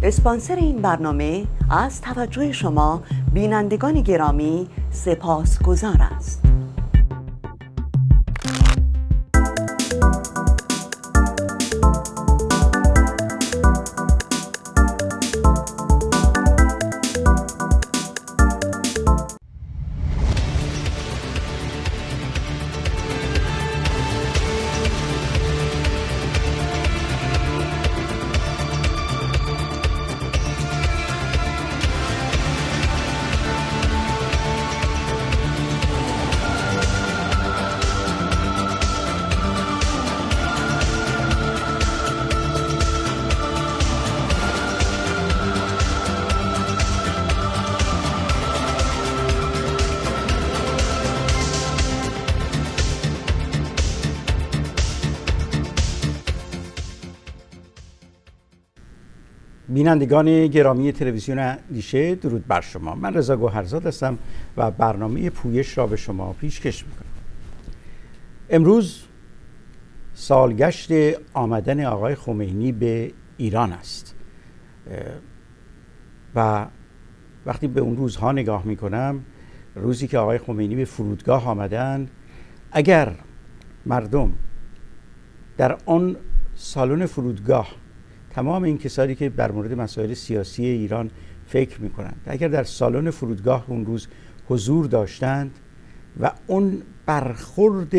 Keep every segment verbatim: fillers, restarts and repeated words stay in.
اسپانسر این برنامه از توجه شما بینندگان گرامی سپاسگزار است. بینندگان گرامی تلویزیون اندیشه، درود بر شما. من رضا گوهرزاد هستم و برنامه پویش را به شما پیشکش میکنم. امروز سالگشت آمدن آقای خمینی به ایران است و وقتی به اون روزها نگاه میکنم، روزی که آقای خمینی به فرودگاه آمدند، اگر مردم در آن سالن فرودگاه، تمام این کسانی که بر مورد مسائل سیاسی ایران فکر میکنند، اگر در سالن فرودگاه اون روز حضور داشتند و اون برخورد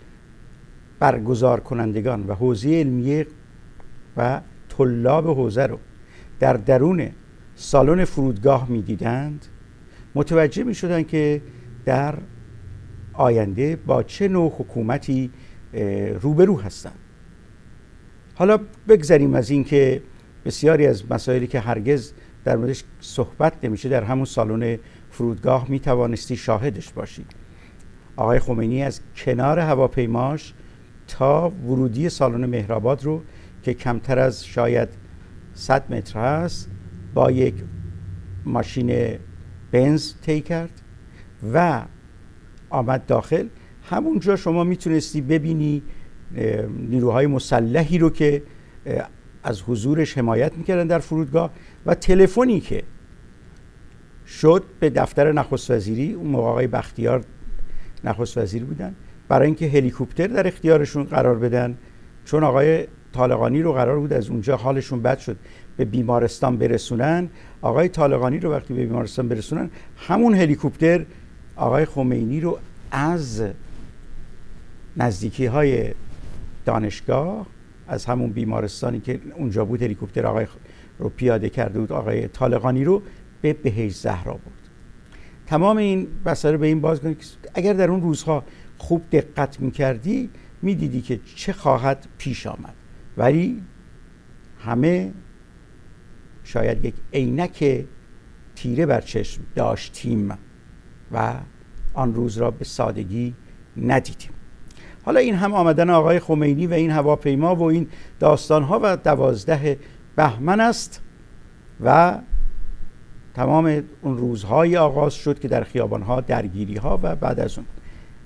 برگزار کنندگان و حوزه علمیه و طلاب حوزه رو در درون سالن فرودگاه میدیدند، متوجه میشدند که در آینده با چه نوع حکومتی روبرو هستند. حالا بگذریم از این که بسیاری از مسائلی که هرگز در موردش صحبت نمیشه در همون سالن فرودگاه می توانستی شاهدش باشی. آقای خمینی از کنار هواپیماش تا ورودی سالن مهرآباد رو که کمتر از شاید صد متر هست با یک ماشین بنز طی کرد و آمد داخل. همونجا شما میتونستی ببینی نیروهای مسلحی رو که از حضورش حمایت میکردن در فرودگاه و تلفنی که شد به دفتر نخست وزیری، اون موقع آقای بختیار نخست وزیر بودن، برای اینکه هلیکوپتر در اختیارشون قرار بدن، چون آقای طالقانی رو قرار بود از اونجا حالشون بد شد به بیمارستان برسونن. آقای طالقانی رو وقتی به بیمارستان برسونن، همون هلیکوپتر آقای خمینی رو از نزدیکی های دانشگاه، از همون بیمارستانی که اونجا بود، هلیکوپتر آقای رو پیاده کرده بود آقای طالقانی رو به بهشت زهرا برد. تمام این مسائل به این بازگردیم که اگر در اون روزها خوب دقت میکردی میدیدی که چه خواهد پیش آمد، ولی همه شاید یک عینک تیره بر چشم داشتیم و آن روز را به سادگی ندیدیم. حالا این هم آمدن آقای خمینی و این هواپیما و این داستانها و دوازده بهمن است و تمام اون روزهای آغاز شد که در خیابانها درگیری ها و بعد از اون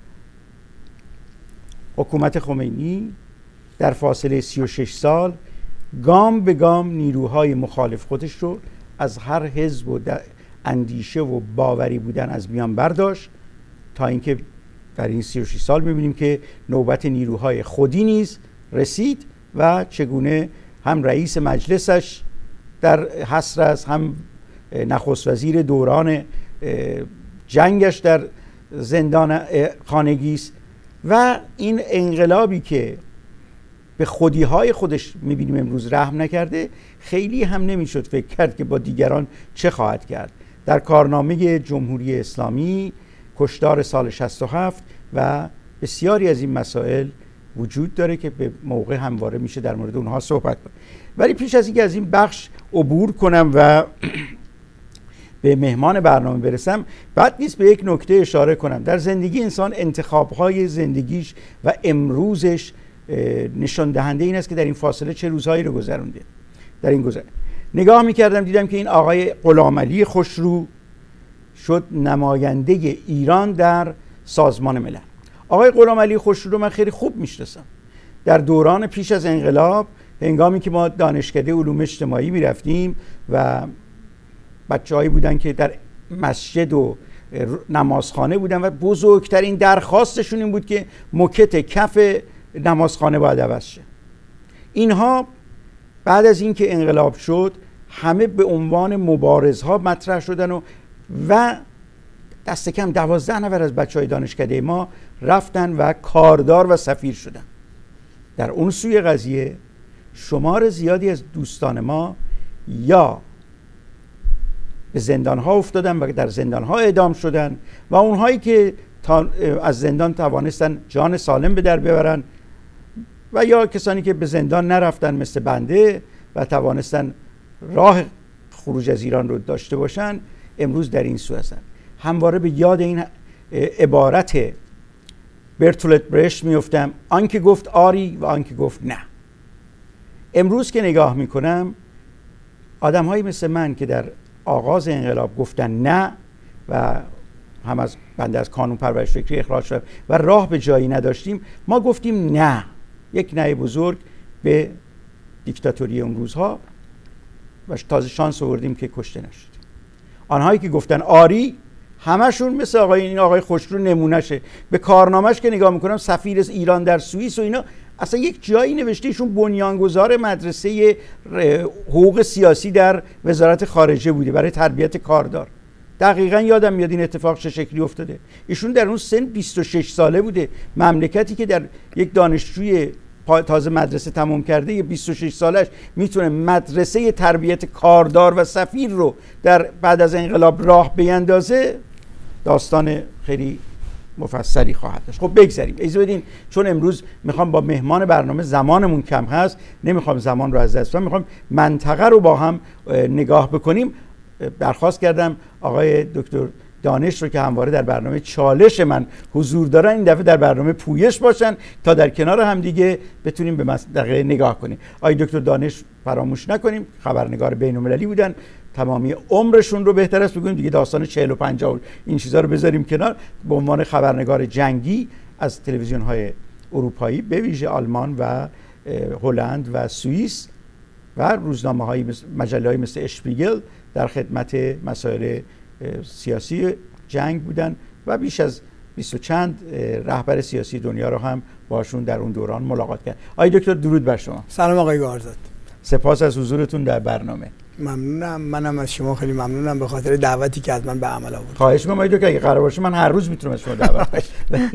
حکومت خمینی در فاصله سی و شش سال گام به گام نیروهای مخالف خودش رو از هر حزب و اندیشه و باوری بودن از میان برداشت تا اینکه در این سی و شش سال می‌بینیم که نوبت نیروهای خودی نیز رسید و چگونه هم رئیس مجلسش در حصر است، هم نخست وزیر دوران جنگش در زندان خانگی است و این انقلابی که به خودی‌های خودش می‌بینیم امروز رحم نکرده، خیلی هم نمی‌شد فکر کرد که با دیگران چه خواهد کرد. در کارنامه جمهوری اسلامی کشتار سال شصت و هفت و بسیاری از این مسائل وجود داره که به موقع همواره میشه در مورد اونها صحبت کنم. ولی پیش از اینکه از این بخش عبور کنم و به مهمان برنامه برسم، بد نیست به یک نکته اشاره کنم. در زندگی انسان انتخاب‌های زندگیش و امروزش نشان دهنده این است که در این فاصله چه روزهایی رو گذرونده. در این گذر نگاه میکردم دیدم که این آقای غلامعلی خوشرو شد نماینده ایران در سازمان ملل. آقای غلامعلی خوشرو رو من خیلی خوب میشناسم. در دوران پیش از انقلاب هنگامی که ما دانشکده علوم اجتماعی میرفتیم و بچه‌هایی بودن که در مسجد و نمازخانه بودن و بزرگترین درخواستشون این بود که موکت کف نمازخانه باید عوض شه. اینها بعد از اینکه انقلاب شد همه به عنوان مبارزها مطرح شدن و و دست کم دوازده نفر از بچهای دانشکده ما رفتن و کاردار و سفیر شدن. در اون سوی قضیه شمار زیادی از دوستان ما یا به زندانها افتادن و در زندانها اعدام شدن و اونهایی که از زندان توانستن جان سالم به در ببرن و یا کسانی که به زندان نرفتن مثل بنده و توانستن راه خروج از ایران رو داشته باشن امروز در این سو هستن. همواره به یاد این عبارت برتولت برشت میفتم، آنکه گفت آری و آنکه گفت نه. امروز که نگاه میکنم آدم هایی مثل من که در آغاز انقلاب گفتن نه و هم از بنده از کانون پرورش فکری اخراج شدم و راه به جایی نداشتیم، ما گفتیم نه، یک نه بزرگ به دیکتاتوری اون روزها و تازه شانس آوردیم که کشته نشدیم. آنهایی که گفتن آری همشون مثل آقای این آقای خوشرو نمونهشه. به کارنامه‌اش که نگاه میکنم سفیر ایران در سوئیس و اینا اصلا یک جایی نوشته ایشون بنیانگذار مدرسه حقوق سیاسی در وزارت خارجه بوده برای تربیت کاردار. دقیقاً یادم میاد این اتفاق چه شکلی افتاده. ایشون در اون سن بیست و شش ساله بوده. مملکتی که در یک دانشجوی تازه مدرسه تموم کرده یه بیست و شش سالش میتونه مدرسه تربیت کاردار و سفیر رو در بعد از انقلاب راه بیندازه، داستان خیلی مفصلی خواهد داشت. خب بگذاریم. اجازه بدین چون امروز میخوام با مهمان برنامه زمانمون کم هست، نمیخوام زمان رو از دست بدم، میخوام منطقه رو با هم نگاه بکنیم. درخواست کردم آقای دکتر دانش رو که همواره در برنامه چالش من حضور دارن این دفعه در برنامه پویش باشن تا در کنار هم دیگه بتونیم به منطقه نگاه کنیم. آقای دکتر دانش فراموش نکنیم خبرنگار بین‌المللی بودن، تمامی عمرشون رو بهتر است بگویم دیگه داستان چهل و پنجاه این چیزا رو بذاریم کنار، به عنوان خبرنگار جنگی از تلویزیون‌های اروپایی به ویژه آلمان و هلند و سوئیس و روزنامه‌های مجله‌های مثل اشپیگل در خدمت مسائل سیاسی جنگ بودن و بیش از بیست و چند رهبر سیاسی دنیا رو هم باشون در اون دوران ملاقات کرد. آقای دکتر درود بر شما. سلام آقای گارزاد. سپاس از حضورتون در برنامه. ممنونم. منم از شما خیلی ممنونم به خاطر دعوتی که از من به عمل آوردید. خواهش می‌کنم آقای دکتر اگه قرار باشه من هر روز میتونم از شما دعوت کنم.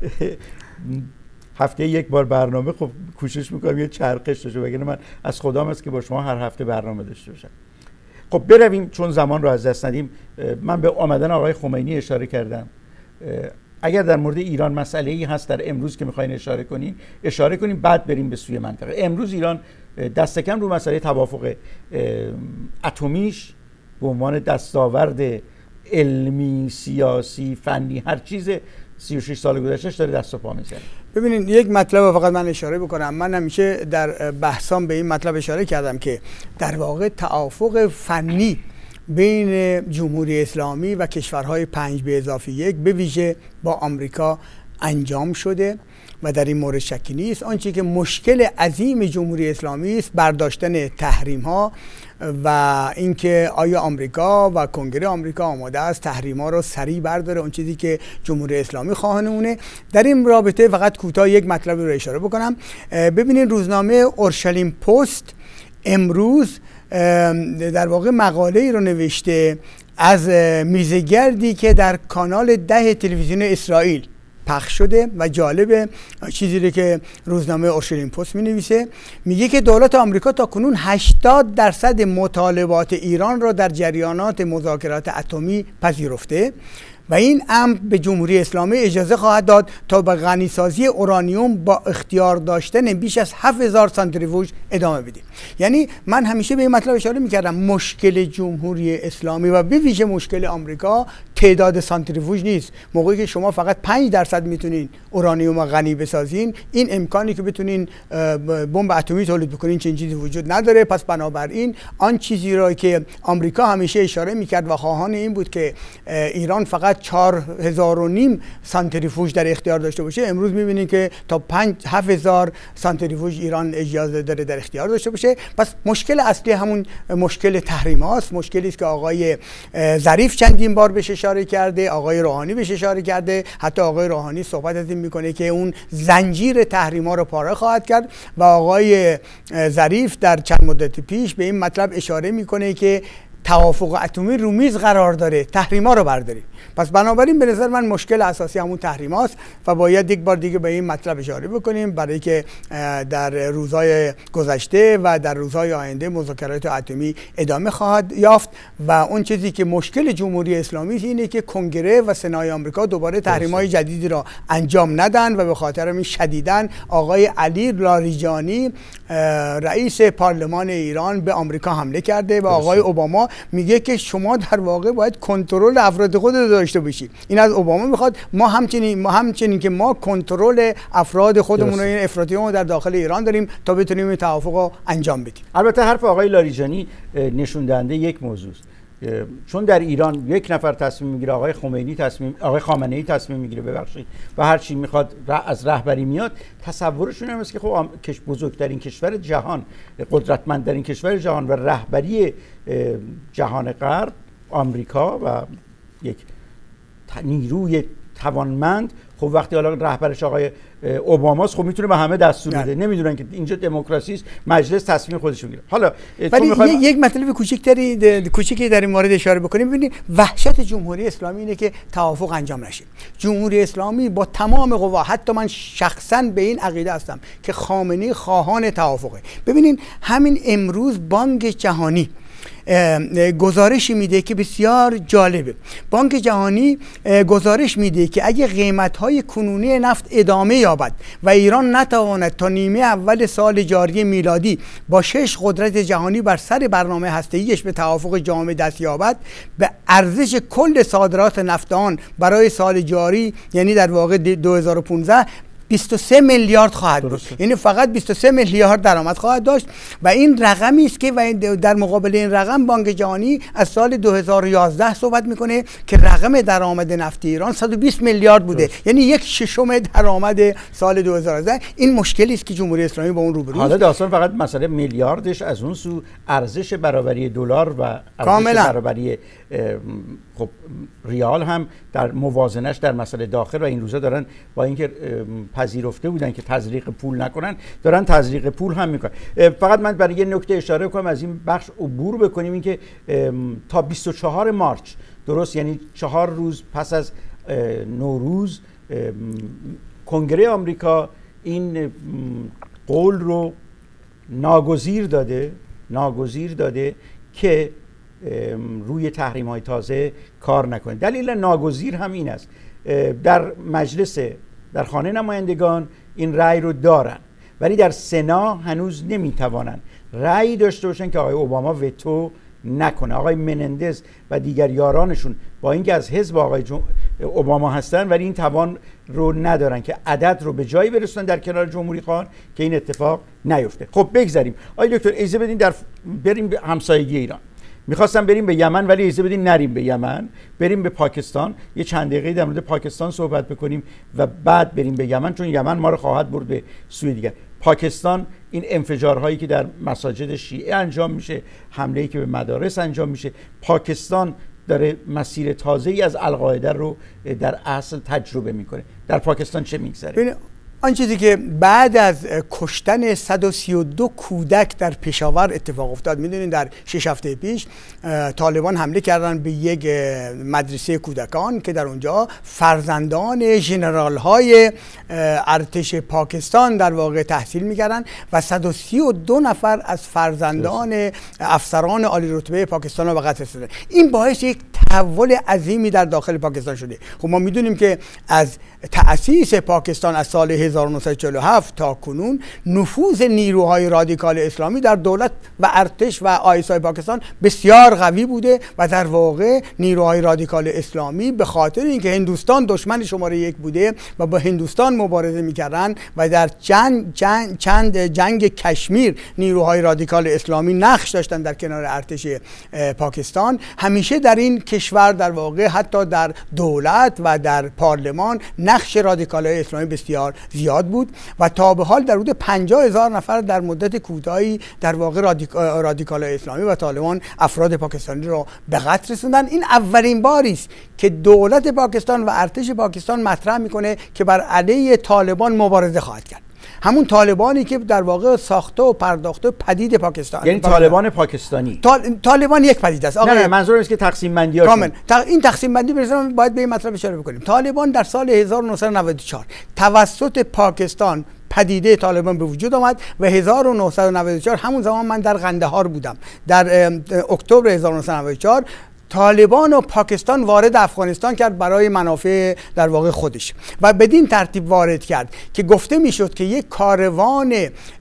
هفته یک بار برنامه خب کوشش می‌کنم یه چرخش داشته وگرنه من از خدام است که با شما هر هفته برنامه داشته باشم. خب برویم چون زمان رو از دست ندیم. من به آمدن آقای خمینی اشاره کردم. اگر در مورد ایران مسئله‌ای هست در امروز که می‌خواین اشاره کنین اشاره کنیم بعد بریم به سوی منطقه. امروز ایران دست کم رو مسئله توافق اتمیش به عنوان دستاورد علمی، سیاسی، فنی هر چیز سی و شش سال گذشتهش داره دست و پا میزنه. ببینید یک مطلب فقط من اشاره بکنم. من همیشه در بحثام به این مطلب اشاره کردم که در واقع توافق فنی بین جمهوری اسلامی و کشورهای پنج به اضافه یک به ویژه با آمریکا انجام شده و در این مورد شکی نیست. آنچه که مشکل عظیم جمهوری اسلامی است برداشتن تحریم ها و اینکه آیا آمریکا و کنگره آمریکا آماده است تحریم ها رو سریع برداره، اون چیزی که جمهوری اسلامی خواهانونه. در این رابطه فقط کوتاه یک مطلب رو اشاره بکنم. ببینید روزنامه اورشلیم پست امروز در واقع مقاله ای رو نوشته از میزگردی که در کانال ده تلویزیون اسرائیل پخش شده و جالب چیزی رو که روزنامه اورشلیم پست می نویسه، میگه که دولت آمریکا تا کنون هشتاد درصد مطالبات ایران را در جریانات مذاکرات اتمی پذیرفته و این امر به جمهوری اسلامی اجازه خواهد داد تا به غنیسازی اورانیوم با اختیار داشتن بیش از هفت هزار سانتریفوژ ادامه بده. یعنی من همیشه به این مطلب اشاره میکردم مشکل جمهوری اسلامی و به ویژه مشکل آمریکا تعداد سانتریفوژ نیست. موقعی که شما فقط پنج درصد میتونین اورانیوم غنی بسازین، این امکانی که بتونین بمب اتمی تولید بکنین چنین چیزی وجود نداره. پس بنابراین آن چیزی را که آمریکا همیشه اشاره میکرد و خواهان این بود که ایران فقط چهار هزار و نیم سانتریفوژ در اختیار داشته باشه، امروز میبینید که تا پنج هفت هزار سانتریفوژ ایران اجازه داره در اختیار داشته باشه. پس مشکل اصلی همون مشکل تحریم هاست، مشکلی است که آقای ظریف چندین بار بهش اشاره کرده، آقای روحانی بهش اشاره کرده، حتی آقای روحانی صحبت از این میکنه که اون زنجیر تحریم ها رو پاره خواهد کرد و آقای ظریف در چند مدت پیش به این مطلب اشاره میکنه که توافق اتمی رو میز قرار داره، تحریما رو برداریم. پس بنابراین به نظر من مشکل اساسی همون تحریماست و باید یک بار دیگه به این مطلب اشاره بکنیم، برای که در روزهای گذشته و در روزهای آینده مذاکرات اتمی ادامه خواهد یافت و اون چیزی که مشکل جمهوری اسلامی اینه که کنگره و سنای آمریکا دوباره تحریم‌های جدیدی را انجام ندن و به خاطر همین شدیداً آقای علی لاریجانی رئیس پارلمان ایران به آمریکا حمله کرده و آقای اوباما میگه که شما در واقع باید کنترل افراد خودت داشته باشی. این از اوباما میخواد، ما همچنین ما همچنین که ما کنترل افراد خودمون رو، این افراطیون رو در داخل ایران داریم تا بتونیم این توافق رو انجام بدیم. البته حرف آقای لاریجانی نشون دهنده یک موضوع است، چون در ایران یک نفر تصمیم میگیره، آقای خمینی تصمیم آقای خامنه ای تصمیم میگیره ببخشید و هر چی میخواد از رهبری میاد، تصورشون این است که خب بزرگترین کشور جهان، قدرتمندترین کشور جهان و رهبری جهان غرب آمریکا و یک نیروی توانمند، خب وقتی حالا رهبرش آقای اوباماست خب میتونه به همه دستور بده. نمیدونن که اینجا دموکراسی است، مجلس تصمیم خودش میگیره. حالا ولی میخوایم... یک مطلب کوچیکتری کوچیکی در این مورد اشاره بکنیم. ببینید وحشت جمهوری اسلامی اینه که توافق انجام نشه. جمهوری اسلامی با تمام قوا، حتی من شخصا به این عقیده هستم که خامنه‌ای خواهان توافقه. ببینید همین امروز بانک جهانی گزارشی میده که بسیار جالبه. بانک جهانی گزارش میده که اگه قیمت‌های کنونی نفت ادامه یابد و ایران نتواند تا نیمه اول سال جاری میلادی با شش قدرت جهانی بر سر برنامه هسته‌ایش به توافق جامع دست یابد، به ارزش کل صادرات نفت آن برای سال جاری، یعنی در واقع دو هزار و پانزده، بیست و سه میلیارد خواهد بود. یعنی فقط بیست و سه میلیارد درآمد خواهد داشت و این رقمی است که و در مقابل این رقم بانک جهانی از سال دو هزار و یازده صحبت میکنه که رقم درآمد نفتی ایران صد و بیست میلیارد بوده. درست. یعنی یک ششم درآمد سال دو هزار و یازده. این مشکلی است که جمهوری اسلامی با اون روبروست. حالا داستان فقط مسئله میلیاردش، از اون سو ارزش برابری دلار و ارزش برابری خب ریال هم در موازنش در مسئله داخل و این روزا دارن با اینکه پذیرفته بودن که تزریق پول نکنن، دارن تزریق پول هم میکنن. فقط من برای یه نکته اشاره کنم، از این بخش عبور بکنیم، اینکه تا بیست و چهارم مارس، درست یعنی چهار روز پس از نوروز، کنگره آمریکا این قول رو ناگزیر داده ناگزیر داده که روی تحریم های تازه کار نکنه. دلیل ناگزیر هم این است، در مجلس در خانه نمایندگان این رأی رو دارن ولی در سنا هنوز نمیتوانن رأی داشته باشن که آقای اوباما وتو نکنه. آقای منندز و دیگر یارانشون با اینکه از حزب آقای اوباما هستن ولی این توان رو ندارن که عدد رو به جایی برسونن در کنار جمهوری خواهان که این اتفاق نیفته. خب بگذاریم. آقای دکتر اجازه بدین در بریم به همسایگی ایران. میخواستم بریم به یمن ولی اجازه بدین نریم به یمن، بریم به پاکستان، یه چند دقیقه در مورد پاکستان صحبت بکنیم و بعد بریم به یمن، چون یمن ما رو خواهد برد به سوی دیگر. پاکستان این انفجارهایی که در مساجد شیعه انجام میشه، حمله‌ای که به مدارس انجام میشه، پاکستان داره مسیر تازه‌ای از القاعده رو در اصل تجربه میکنه. در پاکستان چه میگذره؟ آن چیزی که بعد از کشتن صد و سی و دو کودک در پشاور اتفاق افتاد، میدونین در شش هفته پیش طالبان حمله کردن به یک مدرسه کودکان که در اونجا فرزندان ژنرال های ارتش پاکستان در واقع تحصیل میکردن و صد و سی و دو نفر از فرزندان افسران عالی رتبه پاکستان رو به قتل رسوندن. این باعث یک تحول عظیمی در داخل پاکستان شده. خب ما میدونیم که از تأسیس پاکستان از سال هزار و نهصد و چهل و هفت تا کنون نفوذ نیروهای رادیکال اسلامی در دولت و ارتش و آیسای پاکستان بسیار قوی بوده و در واقع نیروهای رادیکال اسلامی به خاطر اینکه هندوستان دشمن شماره یک بوده و با هندوستان مبارزه میکردن و در چند جنگ چند جنگ کشمیر نیروهای رادیکال اسلامی نقش داشتن در کنار ارتش پاکستان، همیشه در این کشور در واقع حتی در دولت و در پارلمان نقش رادیکال‌های اسلامی بسیار زیاد بود و تا به حال در حدود پنجاه هزار نفر در مدت کوتاهی در واقع رادیکال‌های اسلامی و طالبان افراد پاکستانی را به قتل رسوندن. این اولین باری است که دولت پاکستان و ارتش پاکستان مطرح میکنه که بر علیه طالبان مبارزه خواهد کرد. همون طالبانی که در واقع ساخته و پرداخته پدید پاکستان، یعنی طالبان پاکستانی. طالبان یک پدیده است. نه نه منظورم است که تقسیم بندی ها کامل این تقسیم بندی برسیم باید به این مطلب اشاره بکنیم. طالبان در سال هزار و نهصد و نود و چهار توسط پاکستان پدیده طالبان به وجود آمد و هزار و نهصد و نود و چهار همون زمان من در قندهار بودم. در اکتبر هزار و نهصد و نود و چهار طالبان و پاکستان وارد افغانستان کرد برای منافع در واقع خودش و بدین ترتیب وارد کرد که گفته میشد که یک کاروان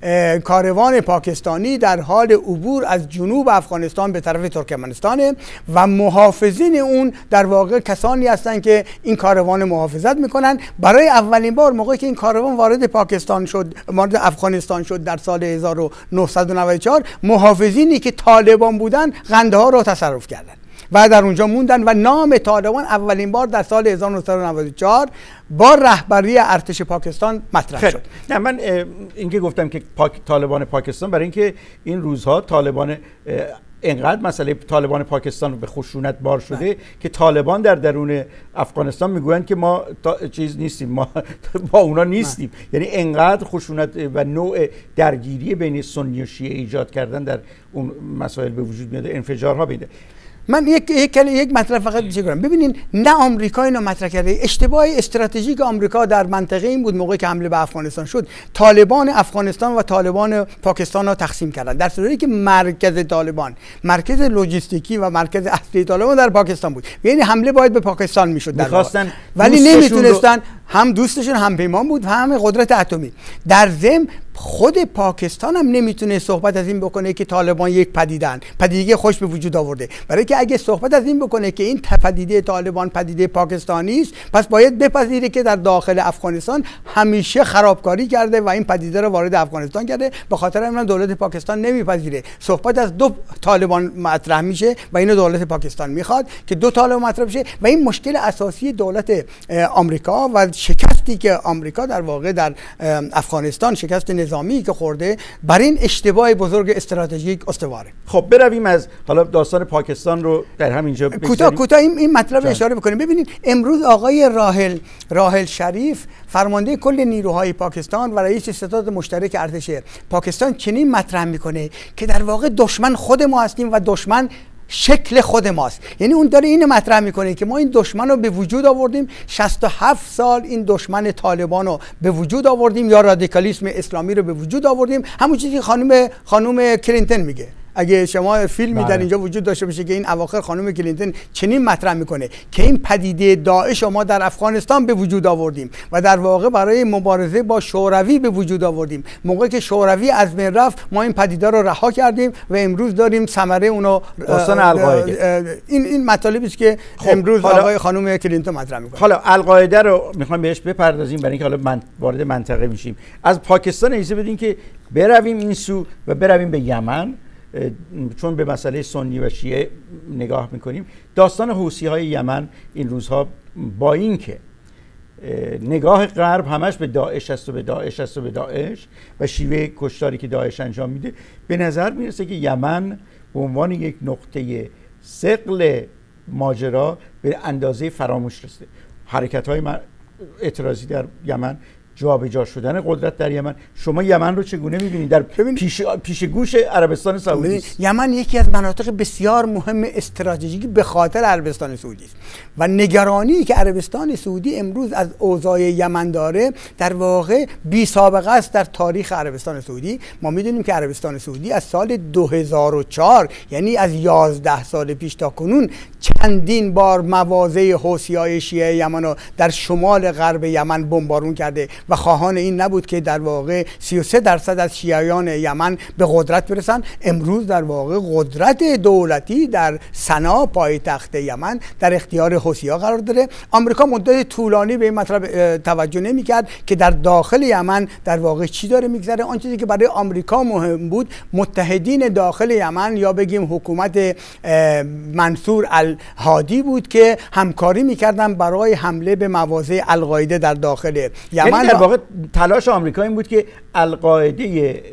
کاروان پاکستانی در حال عبور از جنوب افغانستان به طرف ترکمنستان و محافظین اون در واقع کسانی هستند که این کاروان محافظت میکنن. برای اولین بار موقعی که این کاروان وارد پاکستان شد، وارد افغانستان شد در سال هزار و نهصد و نود و چهار، محافظینی که طالبان بودن قندهار را تصرف کردند و در اونجا موندن و نام طالبان اولین بار در سال هزار و نهصد و نود و چهار با رهبری ارتش پاکستان مطرح شد. نه من اینکه گفتم که پاک طالبان پاکستان برای اینکه این روزها طالبان اینقدر مسئله طالبان پاکستان به خشونت بار شده نه. که طالبان در درون افغانستان میگویند که ما چیز نیستیم، ما با اونا نیستیم نه. یعنی اینقدر خشونت و نوع درگیری بین سنی و شیعه ایجاد کردن در اون مسائل به وجود میاد، انفجارها بیده. من یک یک یک مطلب فقط بچه کنم. ببینین نه آمریکا اینو مطرح کرده. اشتباه استراتژیک آمریکا در منطقه این بود موقعی که حمله به افغانستان شد طالبان افغانستان و طالبان پاکستان را تقسیم کردن، در صورتی که مرکز طالبان، مرکز لوجستیکی و مرکز اصلی طالبان در پاکستان بود. یعنی حمله باید به پاکستان میشد در واقع، ولی نمیتونستن رو... هم دوستشون هم پیمان بود و هم قدرت اتمی. در ضمن خود پاکستان هم نمیتونه صحبت از این بکنه که طالبان یک پدیدن، پدیده خوش به وجود آورده، برای که اگه صحبت از این بکنه که این پدیده طالبان پدیده پاکستانی است، پس باید بپذیره که در داخل افغانستان همیشه خرابکاری کرده و این پدیده رو وارد افغانستان کرده. به خاطر همین دولت پاکستان نمیپذیره. صحبت از دو طالبان مطرح میشه و اینو دولت پاکستان میخواد که دو طالبان مطرح بشه و این مشکل اساسی دولت آمریکا و شکستی که آمریکا در واقع در افغانستان، شکست نظامی که خورده، بر این اشتباه بزرگ استراتژیک استواره. خب برویم از حالا داستان پاکستان رو در همینجا کوتاه کوتاه این, این مطلب اشاره بکنیم. ببینید امروز آقای راحل راحل شریف فرمانده کل نیروهای پاکستان و رئیس ستاد مشترک ارتش پاکستان چنین مطرح میکنه که در واقع دشمن خود ما هستیم و دشمن شکل خود ماست. یعنی اون داره اینو مطرح میکنه که ما این دشمن رو به وجود آوردیم، شصت و هفت سال این دشمن طالبان رو به وجود آوردیم یا رادیکالیسم اسلامی رو به وجود آوردیم. همون چیزی که خانم خانم کلینتون میگه. اگه شما فیلمی در اینجا وجود داشته باشه که این اواخر خانم کلینتون چنین مطرح میکنه که این پدیده داعش ما در افغانستان به وجود آوردیم و در واقع برای مبارزه با شوروی به وجود آوردیم. موقعی که شوروی از بین رفت ما این پدیده رو رها کردیم و امروز داریم ثمره اونو. داستان القاعده این این مطالبی است که خب امروز آقای خانم کلینتون مطرح میکنه. حالا القاعده رو میخوایم بهش بپردازیم برای اینکه حالا من وارد منطقه میشیم. از پاکستان اجازه بدین که برویم این سو و برویم به یمن، چون به مسئله سنی و شیعه نگاه میکنیم. داستان حوثی‌های یمن این روزها با این که نگاه غرب همش به داعش است و به داعش است و به داعش و شیوه کشتاری که داعش انجام میده، به نظر میرسه که یمن به عنوان یک نقطه ثقل ماجرا به اندازه فراموش رسیده. حرکت‌های اعتراضی در یمن، جابجا شدن قدرت در یمن، شما یمن رو چگونه می‌بینید؟ در پیش پیش گوش عربستان سعودی است. یمن یکی از مناطق بسیار مهم استراتژیکی به خاطر عربستان سعودی است و نگرانی که عربستان سعودی امروز از اوضاع یمن داره در واقع بی سابقه است در تاریخ عربستان سعودی. ما می‌دونیم که عربستان سعودی از سال دو هزار و چهار، یعنی از یازده سال پیش تا کنون، چندین بار مواضع حوثی‌های شیعه یمن رو در شمال غرب یمن بمبارون کرده و خواهان این نبود که در واقع سی و سه درصد از شیعیان یمن به قدرت برسن. امروز در واقع قدرت دولتی در سنا پایتخت یمن در اختیار حوثی‌ها قرار داره. آمریکا مدت طولانی به این مطلب توجه نمی‌کرد که در داخل یمن در واقع چی داره میگذره. آن چیزی که برای آمریکا مهم بود متحدین داخل یمن یا بگیم حکومت منصور الهادی بود که همکاری میکردن برای حمله به مواضع القاعده در داخل یمن. یعنی در واقع تلاش آمریکا این بود که القاعده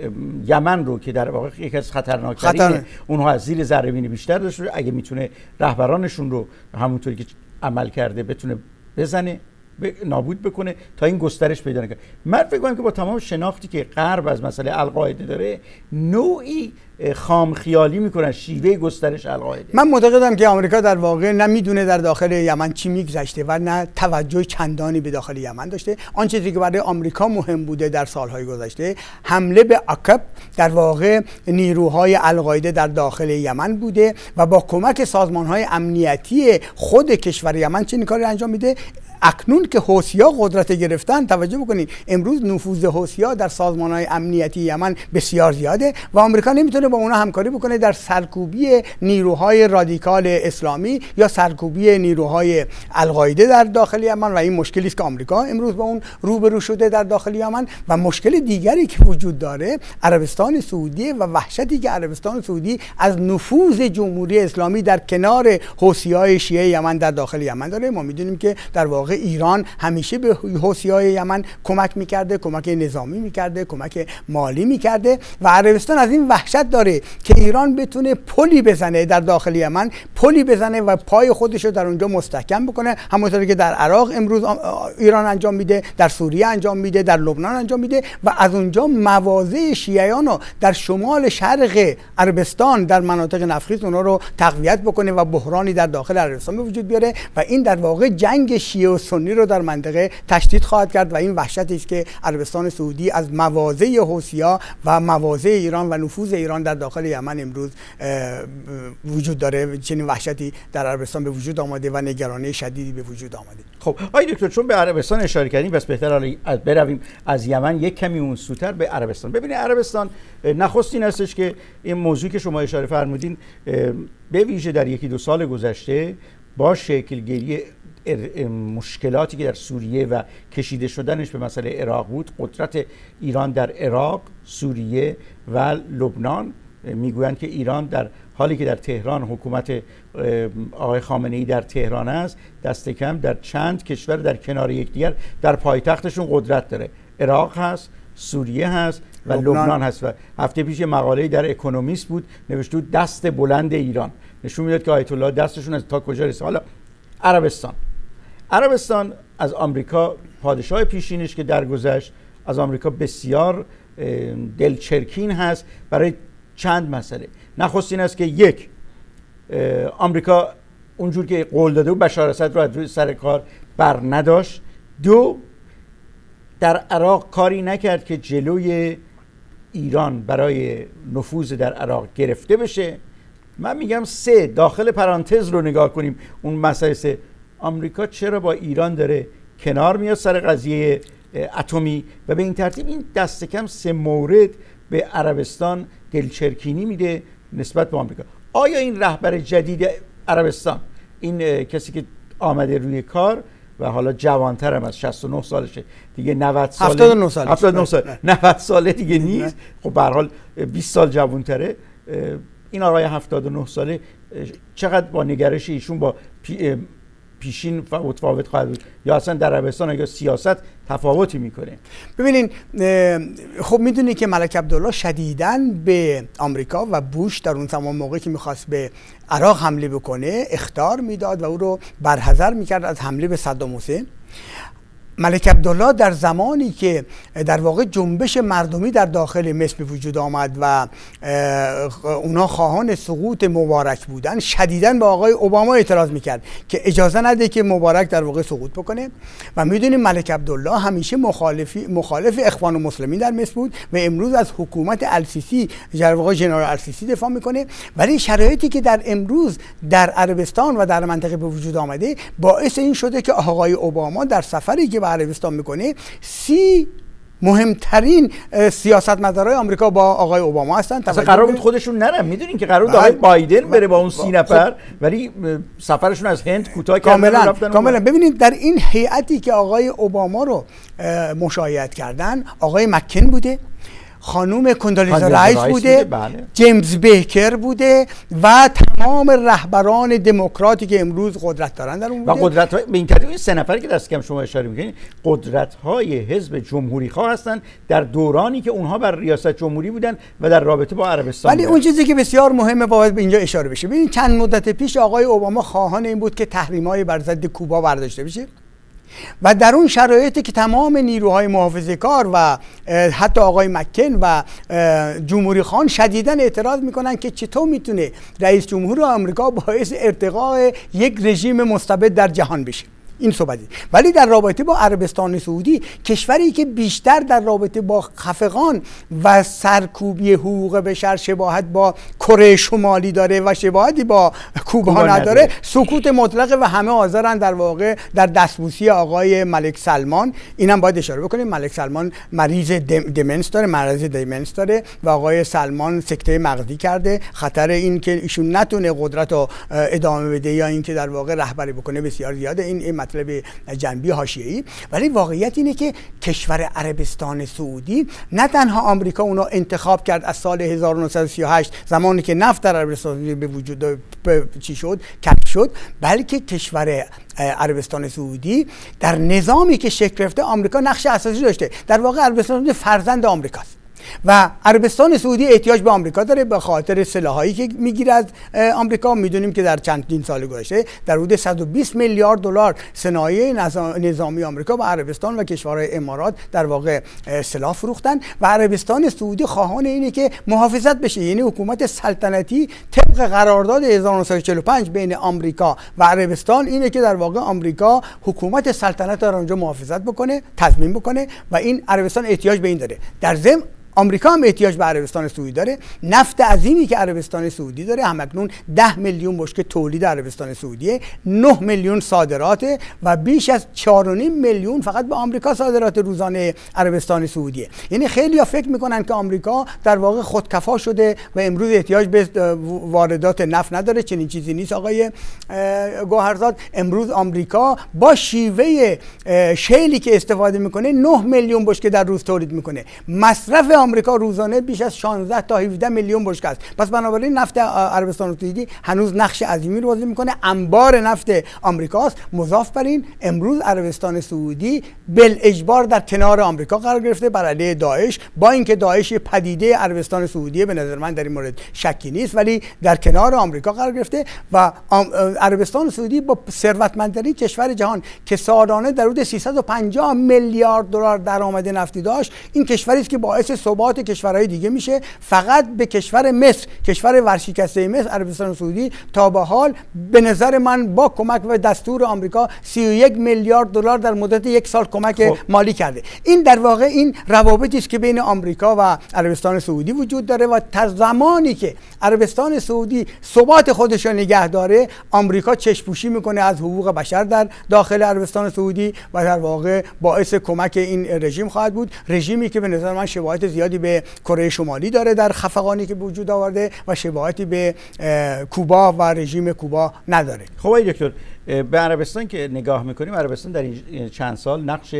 یمن رو که در واقع یکی از خطرناکترین خطر... اونها از زیر ذره‌بین بیشتر داشت، اگه میتونه رهبرانشون رو همونطوری که عمل کرده بتونه بزنه، نابود بکنه تا این گسترش پیدا نکنه. من فکر کنم که با تمام شناختی که غرب از مسئله القاعده داره نوعی خام خیالی میکنن شیوه گسترش القاعده. من معتقدم که آمریکا در واقع نمیدونه در داخل یمن چی میگذشته و نه توجه چندانی به داخل یمن داشته. آن چیزی که برای آمریکا مهم بوده در سالهای گذشته حمله به عقب در واقع نیروهای القاعده در داخل یمن بوده و با کمک سازمانهای امنیتی خود کشور یمن چنین کاری انجام میده. اکنون که حوثی‌ها قدرت گرفتن، توجه بکنید امروز نفوذ حوثی‌ها در سازمان‌های امنیتی یمن بسیار زیاده و آمریکا نمیتونه با اونها همکاری بکنه در سرکوبی نیروهای رادیکال اسلامی یا سرکوبی نیروهای القاعده در داخل یمن و این مشکلی است که آمریکا امروز با اون روبرو شده در داخل یمن. و مشکل دیگری که وجود داره عربستان سعودی و وحشتی که عربستان سعودی از نفوذ جمهوری اسلامی در کنار حوثی‌های شیعه یمن در داخل یمن داره. ما میدونیم که در واقع ایران همیشه به حوثی‌های یمن کمک میکرده، کمک نظامی میکرده، کمک مالی میکرده و عربستان از این وحشت داره که ایران بتونه پلی بزنه در داخل یمن، پلی بزنه و پای خودش رو در اونجا مستحکم بکنه، همونطوری که در عراق امروز ایران انجام میده، در سوریه انجام میده، در لبنان انجام میده و از اونجا مواضع شیعیان رو در شمال شرق عربستان در مناطق نفخیز اونها رو تقویت بکنه و بحرانی در داخل عربستان به وجود بیاره و این در واقع جنگ شیعه و سنی رو در منطقه تشدید خواهد کرد و این وحشتی است که عربستان سعودی از مواضع حوثی‌ها و مواضع ایران و نفوذ ایران در داخل یمن امروز وجود داره. چنین وحشتی در عربستان به وجود آمده و نگرانی شدیدی به وجود آمده. خب آقای دکتر چون به عربستان اشاره کردیم بس بهتر حالا برویم از یمن یک کمی اون سوتر به عربستان. ببینید عربستان نخستین هستش که این موضوعی که شما اشاره فرمودین به ویژه در یکی دو سال گذشته با شکلگیری مشکلاتی که در سوریه و کشیده شدنش به مسئله عراق بود، قدرت ایران در عراق، سوریه و لبنان، میگویند که ایران در حالی که در تهران حکومت آقای خامنه‌ای در تهران است، دست کم در چند کشور در کنار یکدیگر در پایتختشون قدرت داره. عراق هست، سوریه هست و لبنان, لبنان هست. و هفته پیش مقاله‌ای در اکونومیست بود نوشته بود دست بلند ایران، نشون میداد که آیت الله دستشون از تا کجا رسید. حالا عربستان عربستان از آمریکا، پادشاه پیشینش که درگذشت از آمریکا بسیار دلچرکین هست برای چند مسئله. نخستین است که یک، آمریکا اونجور که قول داده بود بشار اسد رو از روی سر کار بر نداشت. دو، در عراق کاری نکرد که جلوی ایران برای نفوذ در عراق گرفته بشه. من میگم سه، داخل پرانتز رو نگاه کنیم اون مسئله سه، آمریکا چرا با ایران داره کنار میاد سر قضیه اتمی و به این ترتیب این دست کم سه مورد به عربستان دلچرکینی میده نسبت به آمریکا. آیا این رهبر جدید عربستان، این کسی که آمده روی کار و حالا جوانتر هم از شصت و نه سالشه دیگه، نود ساله، هفتاد و نه ساله، هفتاد و نه ساله، نود ساله دیگه نیست، خب به هر حال بیست سال جوانتره. این آقای هفتاد و نه ساله چقدر با نگرش ایشون با پی پیشین متفاوت خواهد بود یا اصلا در عربستان اگه سیاست تفاوتی میکنه؟ ببینین خب میدونی که ملک عبدالله شدیداً به آمریکا و بوش در اون زمان موقعی که میخواست به عراق حمله بکنه اخطار میداد و او رو برحذر میکرد از حمله به صدام حسین. ملک عبدالله در زمانی که در واقع جنبش مردمی در داخل مصر به وجود آمد و اونا خواهان سقوط مبارک بودن، شدیداً به آقای اوباما اعتراض میکرد که اجازه نده که مبارک در واقع سقوط بکنه. و میدونیم ملک عبدالله همیشه مخالفی مخالف اخوان المسلمین در مصر بود و امروز از حکومت السیسی در واقع ژنرال السیسی دفاع میکنه. ولی شرایطی که در امروز در عربستان و در منطقه به وجود آمده باعث این شده که آقای اوباما در سفری که به عربستان میکنه سی مهمترین سیاستمدارای آمریکا با آقای اوباما هستن. اصلا قرار بود خودشون نرن، میدونین که قرار بود آقای بایدن بره با اون سی نفر، ولی سفرشون از هند کوتاه کردن. کاملا کاملا ببینید در این هیئتی که آقای اوباما رو مشایعت کردن آقای مکن بوده، خانوم کندالیزا رایس بوده، بله. جیمز بیکر بوده و تمام رهبران دموکراتی که امروز قدرت دارن در اون بوده. و قدرت های به این ترتیب این سه نفری که دست کم شما اشاره میکنید قدرت های حزب جمهوری خواه هستن در دورانی که اونها بر ریاست جمهوری بودن و در رابطه با عربستان. ولی اون چیزی که بسیار مهمه باید به اینجا اشاره بشه، ببینید چند مدت پیش آقای اوباما خواهان این بود که تحریم‌های بر ضد کوبا برداشته بشه و در اون شرایطی که تمام نیروهای محافظه‌کار و حتی آقای مکن و جمهوری خان شدیداً اعتراض میکنن که چطور میتونه رئیس جمهور آمریکا باعث ارتقاء یک رژیم مستبد در جهان بشه. این صحبتی. ولی در رابطه با عربستان سعودی، کشوری که بیشتر در رابطه با خفقان و سرکوبی حقوق بشر شباهت با کره شمالی داره و شباهتی با کوبا نداره، سکوت مطلقه و همه حاضرن در واقع در دستبوسی آقای ملک سلمان. اینم باید اشاره بکنیم ملک سلمان مریض دمنس داره، مرض دمنس داره و آقای سلمان سکته مغزی کرده. خطر این که ایشون نتونه قدرت رو ادامه بده یا اینکه در واقع رهبری بکنه بسیار زیاده. این, این مطلب جنبی حاشیه‌ای. ولی واقعیت اینه که کشور عربستان سعودی نه تنها آمریکا اونو انتخاب کرد از سال هزار و نهصد و سی و هشت زمانی که نفت در عربستان به وجود چی شد کشف شد، بلکه کشور عربستان سعودی در نظامی که شکل گرفته آمریکا نقش اساسی داشته. در واقع عربستان سعودی فرزند آمریکاست و عربستان سعودی احتیاج به آمریکا داره به خاطر سلاحایی که میگیره از آمریکا. میدونیم که در چندین سال گذشته در حدود صد و بیست میلیارد دلار صنایع نظامی آمریکا به عربستان و کشورهای امارات در واقع سلاح فروختن و عربستان سعودی خواهان اینه که محافظت بشه، یعنی حکومت سلطنتی طبق قرارداد هزار و نهصد و چهل و پنج بین آمریکا و عربستان اینه که در واقع آمریکا حکومت سلطنت رو اونجا محافظت بکنه، تضمین بکنه و این عربستان احتیاج به این داره. در ضمن آمریکا هم احتیاج به عربستان سعودی داره. نفت عظیمی که عربستان سعودی داره همکنون ده میلیون بشکه تولید عربستان سعودیه، نه میلیون صادراته و بیش از چهار و نیم میلیون فقط به آمریکا صادرات روزانه عربستان سعودیه. یعنی خیلی‌ها فکر میکنن که آمریکا در واقع خودکفا شده و امروز احتیاج به واردات نفت نداره. چنین چیزی نیست آقای گوهرزاد. امروز آمریکا با شیوه شیلی که استفاده میکنه نه میلیون بشکه در روز تولید میکنه. مصرف آمریکا روزانه بیش از شانزده تا هفده میلیون بشکه است. پس بنابراین نفت عربستان سعودی هنوز نقش عظیمی رو بازی میکنه. انبار نفت آمریکاست. مضاف بر این امروز عربستان سعودی بالاجبار در کنار آمریکا قرار گرفته بر علیه داعش، با اینکه داعش پدیده عربستان سعودی به نظر من در این مورد شکی نیست، ولی در کنار آمریکا قرار گرفته و عربستان سعودی با ثروتمندترین کشور جهان که سالانه در حدود سیصد و پنجاه میلیارد دلار درآمد نفتی داشت، این کشوری است که باعث ثبات کشورهای دیگه میشه. فقط به کشور مصر، کشور ورشکسته مصر، عربستان سعودی تا به حال به نظر من با کمک و دستور آمریکا سی و یک میلیارد دلار در مدت یک سال کمک خب. مالی کرده. این در واقع این روابطی است که بین آمریکا و عربستان سعودی وجود داره و تا زمانی که عربستان سعودی ثبات خودش را نگه داره، آمریکا چشم‌پوشی میکنه از حقوق بشر در داخل عربستان سعودی و در واقع باعث کمک این رژیم خواهد بود. رژیمی که به نظر من شباهت زیادی به کره شمالی داره در خفقانی که به وجود آورده و شباهتی به کوبا و رژیم کوبا نداره. خب آقای دکتر، به عربستان که نگاه میکنیم، عربستان در این چند سال نقش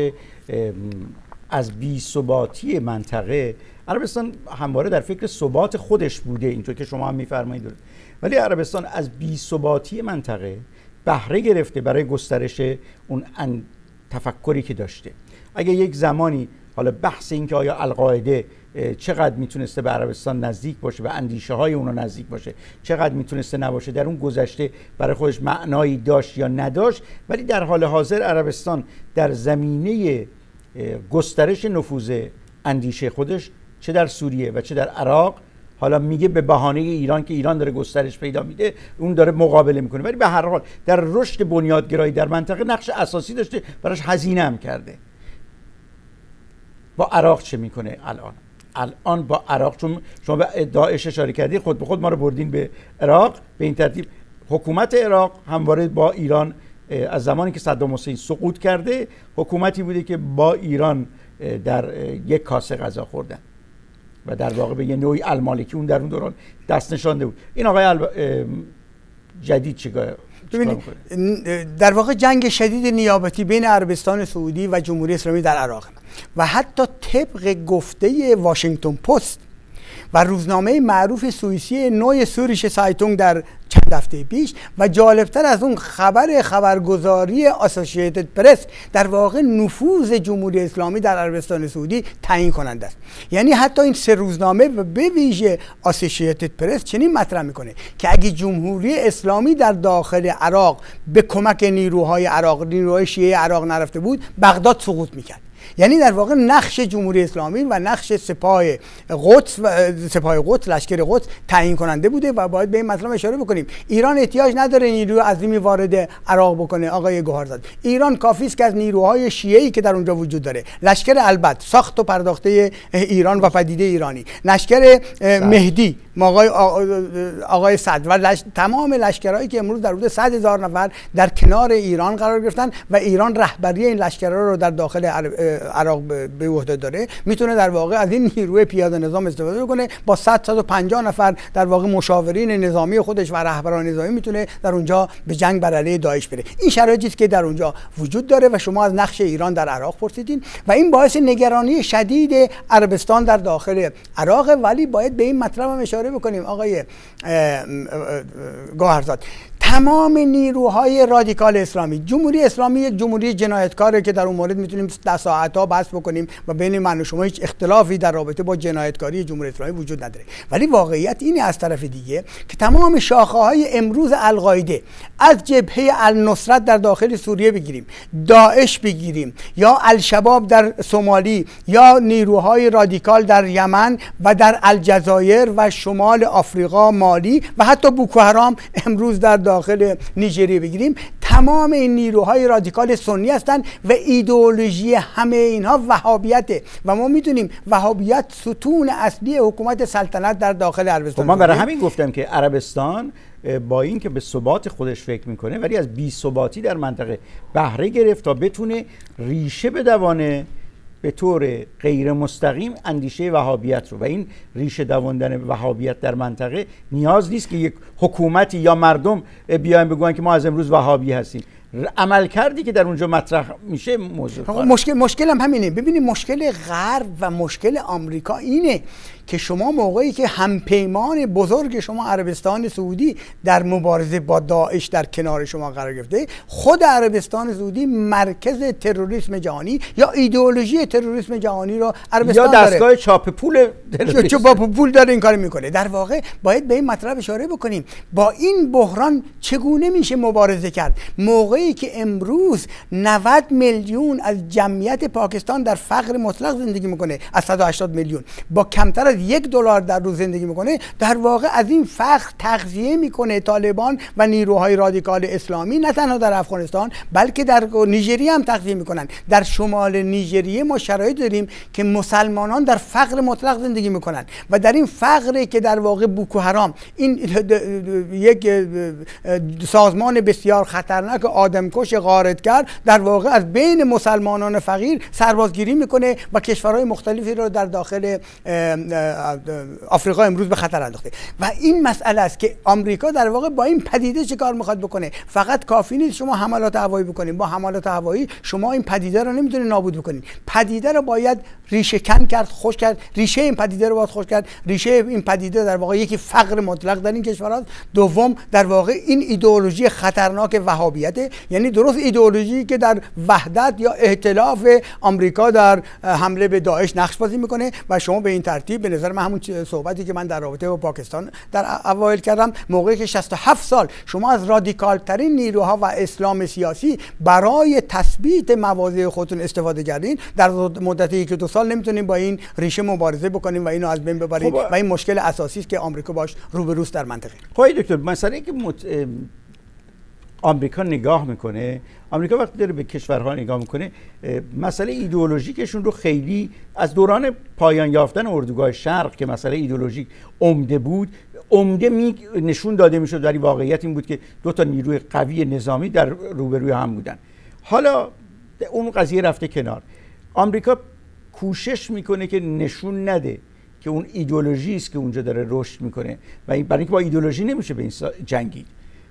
از بی‌ثباتی منطقه، عربستان همواره در فکر ثبات خودش بوده اینطور که شما هم میفرمایید، ولی عربستان از بی‌ثباتی منطقه بهره گرفته برای گسترش اون تفکری که داشته. اگه یک زمانی حالا بحث این که آیا القاعده چقدر میتونسته به عربستان نزدیک باشه و اندیشه های اونا نزدیک باشه، چقدر میتونسته نباشه، در اون گذشته برای خودش معنایی داشت یا نداشت، ولی در حال حاضر عربستان در زمینه گسترش نفوذ اندیشه خودش چه در سوریه و چه در عراق، حالا میگه به بهانه ایران که ایران داره گسترش پیدا میده، اون داره مقابله میکنه، ولی به هر حال در رشد بنیادگرایی در منطقه نقش اساسی داشته، براش هزینه هم کرده. با عراق چه میکنه الان؟ الان با عراق، چون شما به داعش اشاره کردید، خود به خود ما رو بردین به عراق. به این ترتیب حکومت عراق همواره با ایران از زمانی که صدام حسین سقوط کرده حکومتی بوده که با ایران در یک کاسه غذا خوردن و در واقع به یه نوعی المالکی اون در اون دوران دست نشانده بود. این آقای الب... جدید چیکار ببینید، در واقع جنگ شدید نیابتی بین عربستان سعودی و جمهوری اسلامی در عراق و حتی طبق گفته واشنگتن پست و روزنامه معروف سوئیسی نوی سوریش سایتونگ در چند هفته پیش، و جالبتر از اون خبر خبرگزاری اسوسییتد پرس، در واقع نفوذ جمهوری اسلامی در عربستان سعودی تعیین کننده است. یعنی حتی این سه روزنامه و به ویژه اسوسییتد پرس چنین مطرح میکنه که اگه جمهوری اسلامی در داخل عراق به کمک نیروهای عراق نیروهای شیعه عراق نرفته بود، بغداد سقوط میکرد. یعنی در واقع نقش جمهوری اسلامی و نقش سپاه قدس و سپاه قدس لشکر قدس تعیین کننده بوده و باید به این مطلب اشاره بکنیم. ایران احتیاج نداره نیروی عظیمی وارد عراق بکنه. آقای گوهرزاد، ایران کافی است که از نیروهای شیعه‌ای که در اونجا وجود داره، لشکر البت ساخت و پرداخته ایران و پدیده ایرانی، لشکر مهدی، آقای آقای صدر و لش... تمام لشکرهایی که امروز در حدود صد هزار نفر در کنار ایران قرار گرفتن و ایران رهبری این لشکرها رو در داخل عراق به عهده داره، میتونه در واقع از این نیروی پیاده نظام استفاده کنه. با صد تا پنجاه نفر در واقع مشاورین نظامی خودش و رهبران نظامی میتونه در اونجا به جنگ بر علیه داعش بره. این شرایطی است که در اونجا وجود داره و شما از نقش ایران در عراق پرسیدین و این باعث نگرانی شدید عربستان در داخل عراق. ولی باید به این مطلب هم اشاره بکنیم آقای گوهرزاد، تمام نیروهای رادیکال اسلامی، جمهوری اسلامی یک جمهوری جنایتکاره که در اون مورد میتونیم ده ساعت‌ها بحث بکنیم و بین من و شما هیچ اختلافی در رابطه با جنایتکاری جمهوری اسلامی وجود نداره. ولی واقعیت اینه از طرف دیگه که تمام شاخه‌های امروز القاعده، از جبهه النصرت در داخل سوریه بگیریم، داعش بگیریم، یا الشباب در سومالی، یا نیروهای رادیکال در یمن و در الجزایر و شمال آفریقا، مالی و حتی بوکو حرام امروز در داخل نیجریه بگیریم، تمام این نیروهای رادیکال سنی هستند و ایدئولوژی همه اینها وهابیته و ما میدونیم وهابیت ستون اصلی حکومت سلطنت در داخل عربستان. من برای همین گفتم که عربستان با این که به ثبات خودش فکر میکنه ولی از بی ثباتی در منطقه بهره گرفت تا بتونه ریشه بدوانه به طور غیر مستقیم اندیشه وهابیت رو، و این ریشه دواندن وهابیت در منطقه نیاز نیست که یک حکومتی یا مردم بیاین بگوین که ما از امروز وهابی هستیم. عمل کردی که در اونجا مطرح میشه موضوع مشکل مشکل هم همینه. ببینید مشکل غرب و مشکل آمریکا اینه که شما موقعی که همپیمان بزرگ شما عربستان سعودی در مبارزه با داعش در کنار شما قرار گرفته، خود عربستان سعودی مرکز تروریسم جهانی یا ایدئولوژی تروریسم جهانی رو عربستان یا دستگاه چاپ پول چاپ پول داره این کار میکنه. در واقع باید به این مطلب اشاره بکنیم، با این بحران چگونه میشه مبارزه کرد موقعی که امروز نود میلیون از جمعیت پاکستان در فقر مطلق زندگی میکنه، از صد و هشتاد میلیون با کمتر از یک دلار در روز زندگی میکنه. در واقع از این فقر تغذیه میکنه طالبان و نیروهای رادیکال اسلامی، نه تنها در افغانستان بلکه در نیجریه هم تغذیه میکنن. در شمال نیجریه ما شرایط داریم که مسلمانان در فقر مطلق زندگی میکنن و در این فقر که در واقع بوکو حرام، این یک سازمان بسیار خطرناک آدمکش غارتگر، در واقع از بین مسلمانان فقیر سربازگیری میکنه و کشورهای مختلفی رو در داخل آفریقا امروز به خطر انداخته. و این مسئله است که آمریکا در واقع با این پدیده چه کار میخواد بکنه. فقط کافی نیست شما حملات هوایی بکنید، با حملات هوایی شما این پدیده رو نمیتونید نابود بکنید. پدیده رو باید ریشه کن کرد، خوش کرد. ریشه این پدیده رو باید خوش کرد. ریشه این پدیده در واقع یکی فقر مطلق در این کشورها، دوم در واقع این ایدئولوژی خطرناک وهابیت یعنی درست ایدئولوژی که در وحدت یا ائتلاف آمریکا در حمله به داعش نقش بازی میکنه و شما به این ترتیب به نظر من همون صحبتی که من در رابطه با پاکستان در اوایل کردم، موقعی که شصت و هفت سال شما از رادیکال ترین نیروها و اسلام سیاسی برای تثبیت مواضع خودتون استفاده کردین، در مدت یک دو سال نمیتونیم با این ریشه مبارزه بکنیم و اینو از بین ببریم. خب و این مشکل اساسی است که آمریکا باش روبروست در منطقه. خب دکتر، مثلا که مت... آمریکا نگاه میکنه، آمریکا وقتی داره به کشورها نگاه میکنه مسئله ایدئولوژیکشون رو خیلی از دوران پایان یافتن اردوگاه شرق که مسئله ایدئولوژیک عمده بود، عمده می نشون داده میشد، ولی واقعیت این بود که دو تا نیروی قوی نظامی در روبروی هم بودن. حالا اون قضیه رفته کنار، آمریکا کوشش میکنه که نشون نده که اون ایدئولوژی است که اونجا داره رشد میکنه و این برای اینکه با ایدئولوژی نمیشه به این جنگید،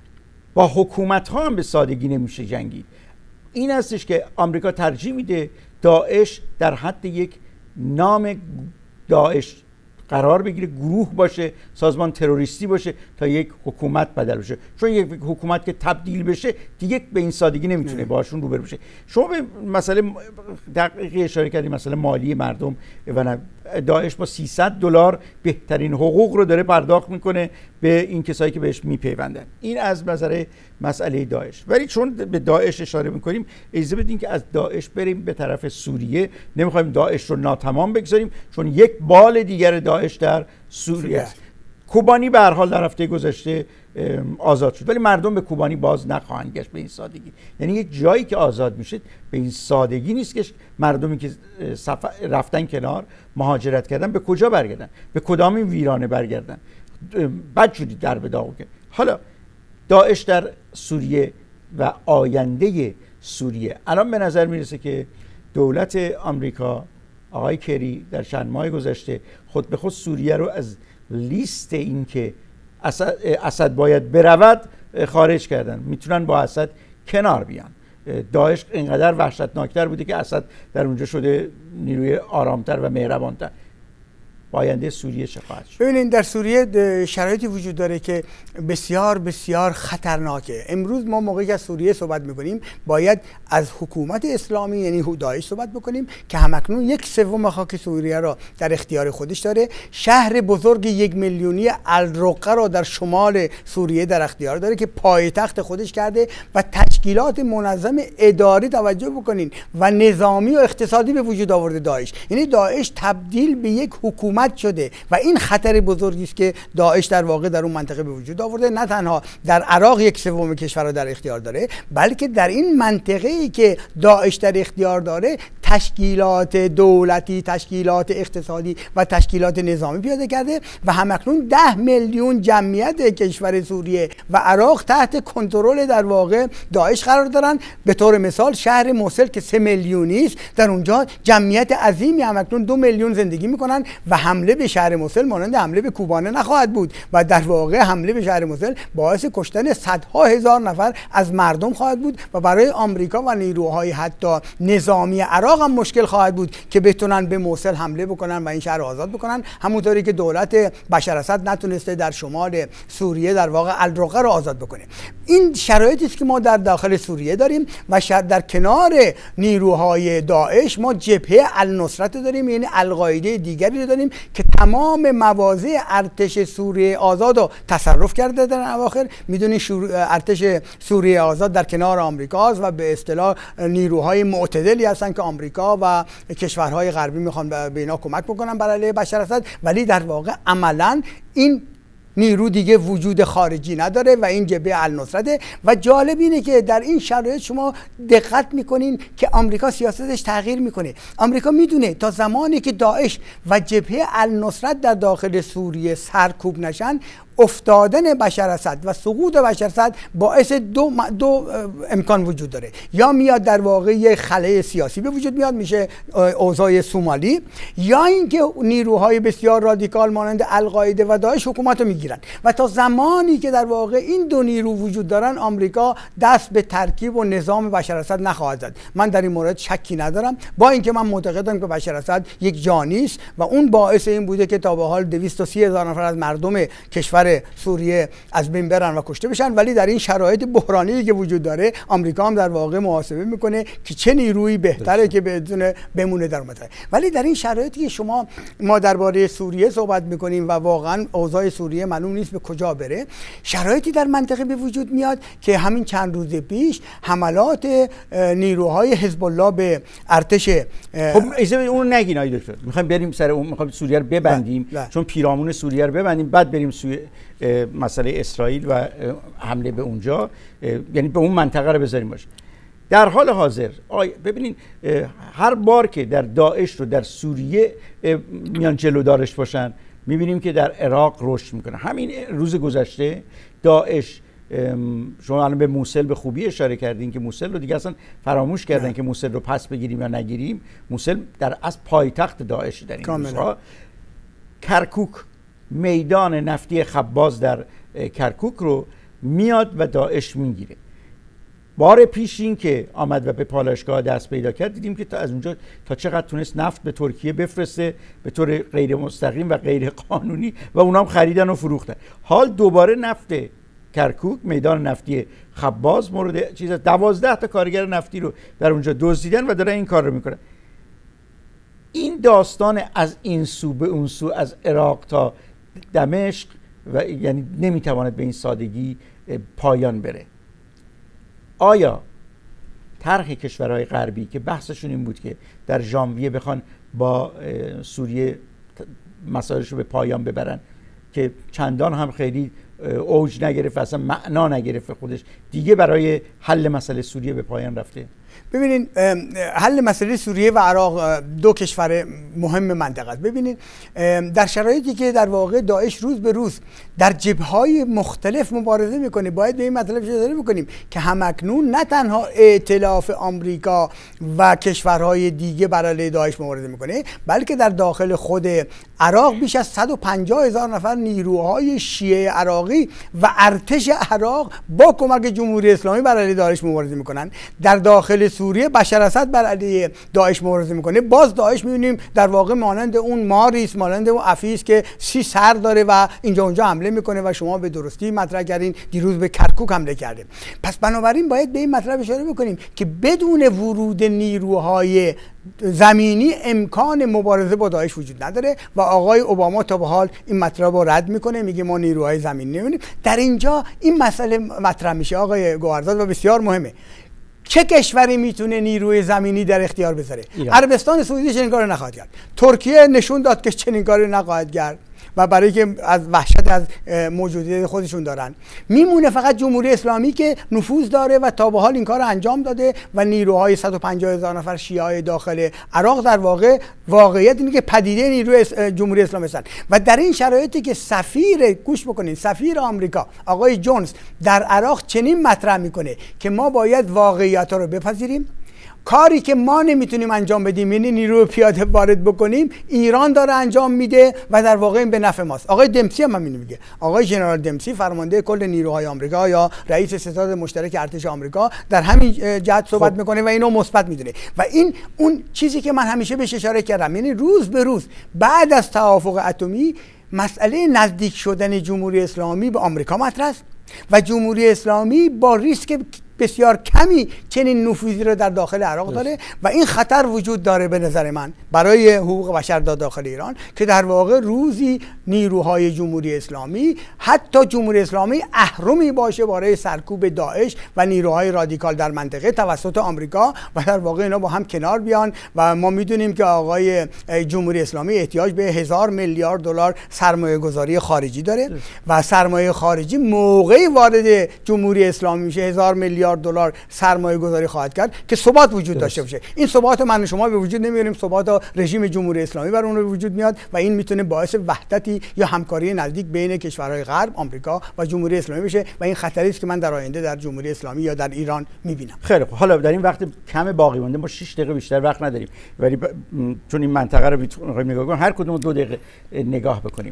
با حکومت ها هم به سادگی نمیشه جنگید. این هستش که آمریکا ترجیح میده داعش در حد یک نام داعش قرار بگیره، گروه باشه، سازمان تروریستی باشه تا یک حکومت بدل بشه. چون یک حکومت که تبدیل بشه دیگه به این سادگی نمیتونه باشون روبرو بشه. شما به مسئله دقیقی اشاره کردید، مسئله مالی مردم و داعش با سیصد دلار بهترین حقوق رو داره پرداخت میکنه به این کسایی که بهش میپیوندن. این از نظر مسئله داعش. ولی چون به داعش اشاره میکنیم اجازه بدین که از داعش بریم به طرف سوریه. نمیخوایم داعش رو ناتمام بگذاریم چون یک بال دیگر داعش در سوریه است. کوبانی به هر حال در هفته گذشته آزاد شد، ولی مردم به کوبانی باز نخواهند گشت به این سادگی. یعنی یک جایی که آزاد میشه به این سادگی نیست که مردمی که رفتن کنار، مهاجرت کردن، به کجا برگردن، به کدام این ویرانه برگردن، بدجوری در به داغ. حالا داعش در سوریه و آینده سوریه، الان به نظر میرسه که دولت آمریکا، آقای کری در چند ماه گذشته خود به خود سوریه رو از لیست این که اسد, اسد باید برود خارج کردن. میتونن با اسد کنار بیان. داعش اینقدر وحشتناکتر بوده که اسد در اونجا شده نیروی آرامتر و مهربانتر. آینده سوریه چه خواهد شد؟ ببینید در سوریه شرایطی وجود داره که بسیار بسیار خطرناکه. امروز ما موقعی که از سوریه صحبت میکنیم باید از حکومت اسلامی یعنی داعش صحبت بکنیم که همکنون یک سوم خاک سوریه را در اختیار خودش داره. شهر بزرگ یک میلیونی الرقه را در شمال سوریه در اختیار داره که پایتخت خودش کرده و تشکیلات منظم اداری توجه بکنین و نظامی و اقتصادی به وجود آورده داعش. یعنی داعش تبدیل به یک حکومت شده و این خطر بزرگی است که داعش در واقع در اون منطقه به وجود آورده. نه تنها در عراق یک سوم کشور را در اختیار داره، بلکه در این منطقه‌ای که داعش در اختیار داره تشکیلات دولتی، تشکیلات اقتصادی و تشکیلات نظامی پیاده کرده و همکنون ده میلیون جمعیت کشور سوریه و عراق تحت کنترل در واقع داعش قرار دارن. به طور مثال شهر موصل که سه میلیونی است، در اونجا جمعیت عظیمی همکنون دو میلیون زندگی میکنن و حمله به شهر موصل مانند حمله به کوبانه نخواهد بود و در واقع حمله به شهر موصل باعث کشتن صدها هزار نفر از مردم خواهد بود و برای آمریکا و نیروهای حتی نظامی عراق هم مشکل خواهد بود که بتونن به موصل حمله بکنن و این شهر رو آزاد بکنن، همونطوری که دولت بشار اسد نتونسته در شمال سوریه در واقع الرقه رو آزاد بکنه. این شرایطی است که ما در داخل سوریه داریم و در کنار نیروهای داعش ما جبهه النصرت داریم، یعنی القاعده دیگری رو داریم که تمام مواضع ارتش سوریه آزاد رو تصرف کرده در اواخر. میدونید ارتش سوریه آزاد در کنار آمریکاست و به اصطلاح نیروهای معتدلی هستن که آمریکا و کشورهای غربی میخوان به اینا کمک بکنن بر علیه بشار اسد، ولی در واقع عملاً این نیرو دیگه وجود خارجی نداره و این جبهه النصرته. و جالب اینه که در این شرایط شما دقت میکنین که آمریکا سیاستش تغییر میکنه. آمریکا میدونه تا زمانی که داعش و جبهه النصرت در داخل سوریه سرکوب نشن، افتادن بشار اسد و سقوط بشار اسد باعث دو, دو امکان وجود داره. یا میاد در واقع یک خلأ سیاسی به وجود میاد، میشه اوضاع سومالی، یا اینکه نیروهای بسیار رادیکال مانند القاعده و داعش حکومت رو میگیرن و تا زمانی که در واقع این دو نیرو وجود دارن آمریکا دست به ترکیب و نظام بشار اسد نخواهد زد. من در این مورد شکی ندارم، با اینکه من معتقدم که بشار اسد یک جانی است و اون باعث این بوده که تا به حال دویست و سی هزار نفر از مردم کشور کشور سوریه از بین برن و کشته بشن. ولی در این شرایط بحرانی که وجود داره آمریکا هم در واقع محاسبه میکنه که چه نیرویی بهتره که بدون بمونه در منطقه. ولی در این شرایطی که شما ما درباره سوریه صحبت میکنیم و واقعا اوضاع سوریه معلوم نیست به کجا بره، شرایطی در منطقه به وجود میاد که همین چند روز پیش حملات نیروهای حزب الله به ارتش خب اجازه اون نگین آقای دکتر، میخوایم بریم سر اون، میخوایم سوریه رو ببندیم لا. لا. چون پیرامون سوریه رو ببندیم بعد بریم سوی مسئله اسرائیل و حمله به اونجا، یعنی به اون منطقه رو بذاریم باشه. در حال حاضر آی ببینین هر بار که در داعش رو در سوریه میان جلودارش باشن میبینیم که در عراق رشد میکنه. همین روز گذشته داعش، شما الان به موصل به خوبی اشاره کردین که موصل رو دیگه اصلا فراموش کردن نه. که موصل رو پس بگیریم یا نگیریم. موصل در از پایتخت داعش در این روزها. کرکوک، میدان نفتی خباز در کرکوک رو میاد و داعش میگیره. بار پیش این که آمد و به پالایشگاه دست پیدا کرد دیدیم که تا از اونجا تا چقدر تونست نفت به ترکیه بفرسته به طور غیر مستقیم و غیر قانونی و اونام خریدن و فروختن. حال دوباره نفت کرکوک، میدان نفتی خباز، مورد چیز دوازده تا کارگر نفتی رو در اونجا دزدیدن و دارن این کار رو میکنن. این داستان از این سو به اون سو، از عراق تا دمشق و یعنی نمیتواند به این سادگی پایان بره. آیا طرح کشورهای غربی که بحثشون این بود که در ژانویه بخوان با سوریه مسائلش رو به پایان ببرن که چندان هم خیلی اوج نگرفت، اصلا معنا نگرفت خودش، دیگه برای حل مسئله سوریه به پایان رفته؟ ببینید حل مسئله سوریه و عراق دو کشور مهم منطقه است. ببینید در شرایطی که در واقع داعش روز به روز در جبهه‌های مختلف مبارزه میکنه، باید به این مطلب اشاره بکنیم که همکنون نه تنها ائتلاف آمریکا و کشورهای دیگه بر علیه داعش مبارزه میکنه، بلکه در داخل خود عراق بیش از صد و پنجاه هزار نفر نیروهای شیعه عراقی و ارتش عراق با کمک جمهوری اسلامی بر علیه داعش مبارزه میکنن. در داخل سوریه بشار اسد بر علیه داعش مبارزه میکنه. باز داعش میبینیم در واقع مانند اون ماریس، مانند اون افیس که سی سر داره و اینجا اونجا حمله میکنه و شما به درستی مطرح کردین دیروز به کرکوک حمله کرده. پس بنابراین باید به این مطلب اشاره بکنیم که بدون ورود نیروهای زمینی امکان مبارزه با داعش وجود نداره و آقای اوباما تا به حال این مطلب رو رد میکنه، میگه ما نیروهای زمینی نمیبینیم. در اینجا این مسئله مطرح میشه آقای گوهرزاد و بسیار مهمه. چه کشوری میتونه نیروی زمینی در اختیار بذاره؟ عربستان سعودی چنین کاری نخواهد کرد. ترکیه نشون داد که چنین کاری نخواهد کرد و برای که از وحشت از موجودیت خودشون دارن. میمونه فقط جمهوری اسلامی که نفوذ داره و تا به حال این کار انجام داده و نیروهای صد و پنجاه هزار نفر شیعه داخل عراق در واقع واقعیت اینه که پدیده نیروی جمهوری اسلامی هستن. و در این شرایطی که سفیر گوش بکنین سفیر آمریکا آقای جونز در عراق چنین مطرح میکنه که ما باید واقعیت رو بپذیریم، کاری که ما نمیتونیم انجام بدیم یعنی نیروی پیاده وارد بکنیم ایران داره انجام میده و در واقع این به نفع ماست. آقای دمسی هم همین میگه. آقای ژنرال دمسی فرمانده کل نیروهای آمریکا یا رئیس ستاد مشترک ارتش آمریکا در همین جهت صحبت خب. میکنه و اینو مثبت میدونه و این اون چیزی که من همیشه بهش اشاره کردم، یعنی روز به روز بعد از توافق اتمی مسئله نزدیک شدن جمهوری اسلامی به آمریکا مطرح است و جمهوری اسلامی با ریسک بسیار کمی چنین نفوذی رو در داخل عراق داره و این خطر وجود داره به نظر من برای حقوق بشر در داخل ایران که در واقع روزی نیروهای جمهوری اسلامی حتی جمهوری اسلامی اهرمی باشه برای سرکوب داعش و نیروهای رادیکال در منطقه توسط آمریکا و در واقع اینا با هم کنار بیان. و ما میدونیم که آقای جمهوری اسلامی احتیاج به هزار میلیارد دلار سرمایه گذاری خارجی داره و سرمایه خارجی موقعی وارد جمهوری اسلامی میشه هزار میلیارد دلار سرمایه گذاری خواهد کرد که ثبات وجود داشته باشه. این ثبات من شما به وجود نمیاریم، ثبات رژیم جمهوری اسلامی بر اون به وجود میاد و این میتونه باعث وحدتی یا همکاری نزدیک بین کشورهای غرب، آمریکا و جمهوری اسلامی بشه و این خطری است که من در آینده در جمهوری اسلامی یا در ایران میبینم. خیلی خوب، حالا در این وقت کم باقی مونده، ما شش دقیقه بیشتر وقت نداریم ولی ب... چون این منطقه رو میتونیم نگاه کنیم، هر کدوم دو دقیقه نگاه بکنیم.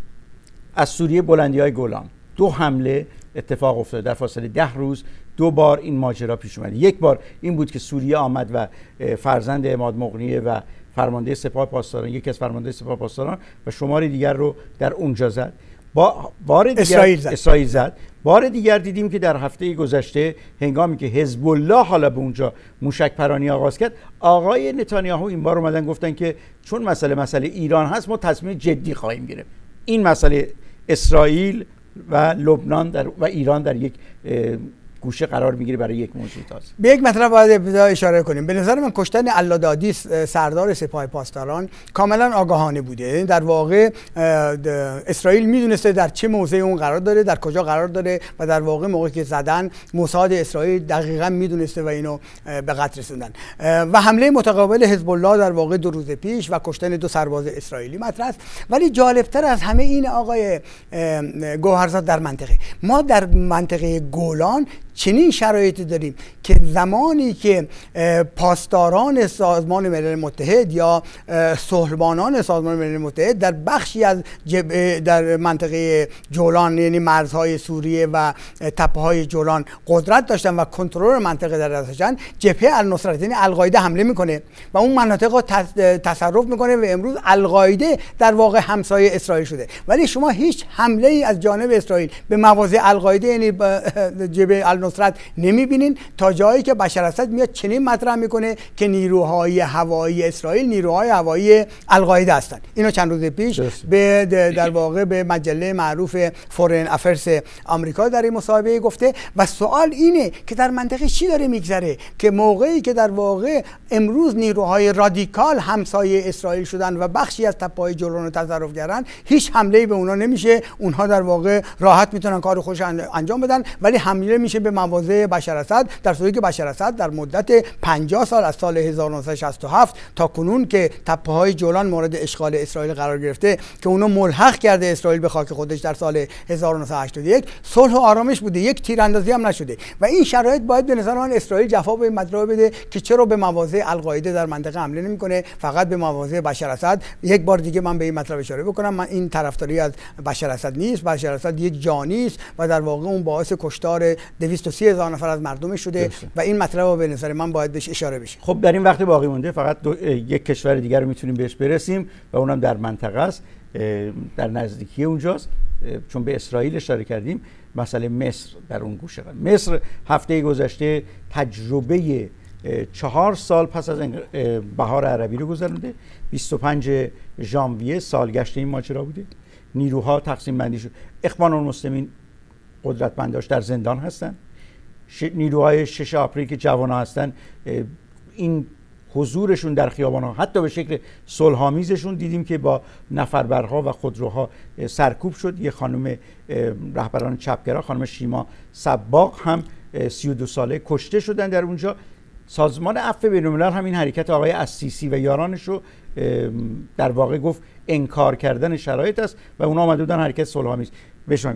از سوریه بلندی‌های گولان دو حمله اتفاق افتاد در فاصله ده روز. دو بار این ماجرا پیش اومد. یک بار این بود که سوریه آمد و فرزند عماد مغنیه و فرمانده سپاه پاسداران، یکی از فرمانده سپاه پاسداران و شماری دیگر رو در اونجا زد. با بار دیگر اسرائیل زد. اسرائیل زد. بار دیگر دیدیم که در هفته گذشته هنگامی که حزب الله حالا به اونجا موشک پرانی آغاز کرد، آقای نتانیاهو این بار اومدن گفتن که چون مسئله مسئله ایران هست ما تصمیم جدی خواهیم گرفت. این مسئله اسرائیل و لبنان در و ایران در یک گوشه قرار میگیره برای یک موضوع تازه. به یک مطلب باید ابتدا اشاره کنیم. به نظر من کشتن اللادادی سردار سپاه پاسداران کاملا آگاهانه بوده. در واقع اسرائیل میدونسته در چه موضعی اون قرار داره، در کجا قرار داره و در واقع موقعی که زدن موساد اسرائیل دقیقاً میدونسته و اینو به قتل رسوندن. و حمله متقابل حزب الله در واقع دو روز پیش و کشتن دو سرباز اسرائیلی مطرح است. ولی جالبتر از همه این آقای گوهرزاد در منطقه ما در منطقه گولان چنین شرایطی داریم که زمانی که پاسداران سازمان ملل متحد یا صلحبانان سازمان ملل متحد در بخشی از در منطقه جولان یعنی مرزهای سوریه و تپه‌های جولان قدرت داشتن و کنترل منطقه در دستشن، جبهه النصرت یعنی القاعده حمله میکنه و اون مناطق رو تصرف میکنه و امروز القاعده در واقع همسایه اسرائیل شده. ولی شما هیچ حمله ای از جانب اسرائیل به مواضع القاعده یعنی جبهه النصرت نمیبینین تا جایی که بشار اسد میاد چنین مطرح میکنه که نیروهای هوایی اسرائیل نیروهای هوایی القاعده هستند. اینو چند روز پیش به در واقع به مجله معروف فورن افرز آمریکا در این مصاحبه گفته. و سوال اینه که در منطقه چی داره میگذره که موقعی که در واقع امروز نیروهای رادیکال همسایه اسرائیل شدن و بخشی از تپه‌های جولان رو تصرف کردن، هیچ حمله‌ای به اونها نمیشه. اونها در واقع راحت میتونن کار خودش انجام بدن، ولی حمله میشه به مواضع بشار اسد، در صورتی که بشار اسد در مدت پنجاه سال از سال هزار و نهصد و شصت و هفت تا کنون که تپه‌های جولان مورد اشغال اسرائیل قرار گرفته که اونو ملحق کرده اسرائیل به خاک خودش در سال هزار و نهصد و هشتاد و یک، صلح و آرامش بوده، یک تیراندازی هم نشده. و این شرایط باید به نظر من اسرائیل جواب به مطلب بده که چرا به مواضع القاعده در منطقه حمله نمیکنه، فقط به مواضع بشار اسد. یک بار دیگه من به این مطلب اشاره بکنم، من این طرفداری از بشار اسد نیست. بشار اسد یک جانی است و در واقع اون باعث کشتار دویست و سی هزار نفر از مردم شده دسته. و این مطلب به نظر من باید بهش اشاره بشه. خب در این وقت باقی مونده فقط دو، یک کشور دیگر رو میتونیم بهش برسیم و اونم در منطقه است، در نزدیکی اونجاست، چون به اسرائیل اشاره کردیم. مسئله مصر در اون گوشه. مصر هفته گذشته تجربه چهار سال پس از بهار عربی رو گذرونده. بیست و پنجم ژانویه سالگشت این ماجرا بوده. نیروها تقسیم بندی شد. اخوان المسلمین قدرتمنداش در زندان هستن. نیروهای شش آپریل که جوان هستن، این حضورشون در خیابان ها حتی به شکل صلح‌آمیزشون دیدیم که با نفربرها و خودروها سرکوب شد. یه خانم رهبران چپگرا، خانم شیما صباغ هم سی و دو ساله کشته شدن در اونجا. سازمان عفو بین‌الملل هم این حرکت آقای السیسی و یارانش رو در واقع گفت انکار کردن شرایط است و اونا آمده بودن حرکت صلح‌آمیز بشن.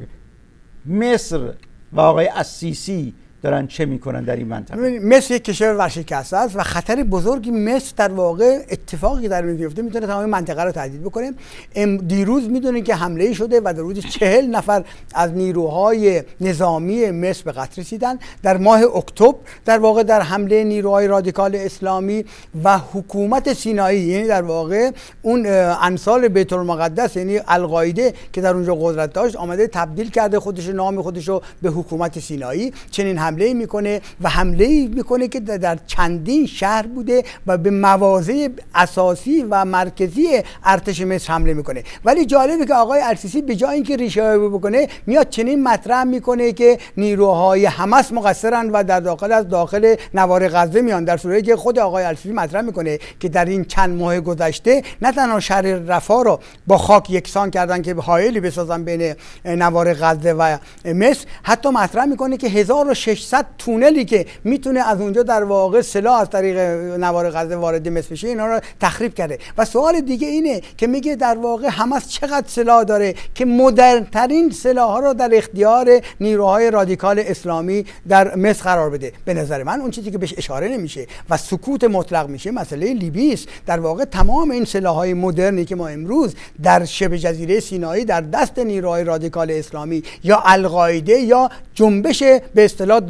مصر و آقای السیسی دارن چه میکنن در این منطقه؟ مصر یک کشور ورشکسته است و خطر بزرگی مصر در واقع اتفاقی در میفته میتونه تمام منطقه رو تهدید بکنه. دیروز میدونید که حمله شده و در روز چهل نفر از نیروهای نظامی مصر به قتل رسیدن. در ماه اکتبر در واقع در حمله نیروهای رادیکال اسلامی و حکومت سینایی، یعنی در واقع اون انصار بیت المقدس یعنی القاعده که در اونجا قدرت داشت، آمده تبدیل کرده خودش، نام خودش رو به حکومت سینایی. چنین حمله میکنه و حمله میکنه که در چندین شهر بوده و به مواضع اساسی و مرکزی ارتش مصر حمله میکنه. ولی جالبه که آقای السیسی به جای اینکه ریشه‌یابی بکنه میاد چنین مطرح میکنه که نیروهای حماس مقصرن و در داخل از داخل نوار غزه میان، در صورتی که خود آقای السیسی مطرح میکنه که در این چند ماه گذشته نه تنها شهر رفح رو با خاک یکسان کردن که حائلی بسازن بین نوار غزه و مصر، حتی مطرح میکنه که هزار و ششصد تونلی که میتونه از اونجا در واقع سلاح از طریق نوار غزه وارد مصر بشه اینا رو تخریب کرده. و سوال دیگه اینه که میگه در واقع حماس چقدر سلاح داره که مدرن ترین سلاح ها رو در اختیار نیروهای رادیکال اسلامی در مصر قرار بده. به نظر من اون چیزی که بهش اشاره نمیشه و سکوت مطلق میشه مسئله لیبی است. در واقع تمام این سلاح های مدرنی که ما امروز در شبه جزیره سینایی در دست نیروهای رادیکال اسلامی یا القاعده یا جنبش به اصطلاح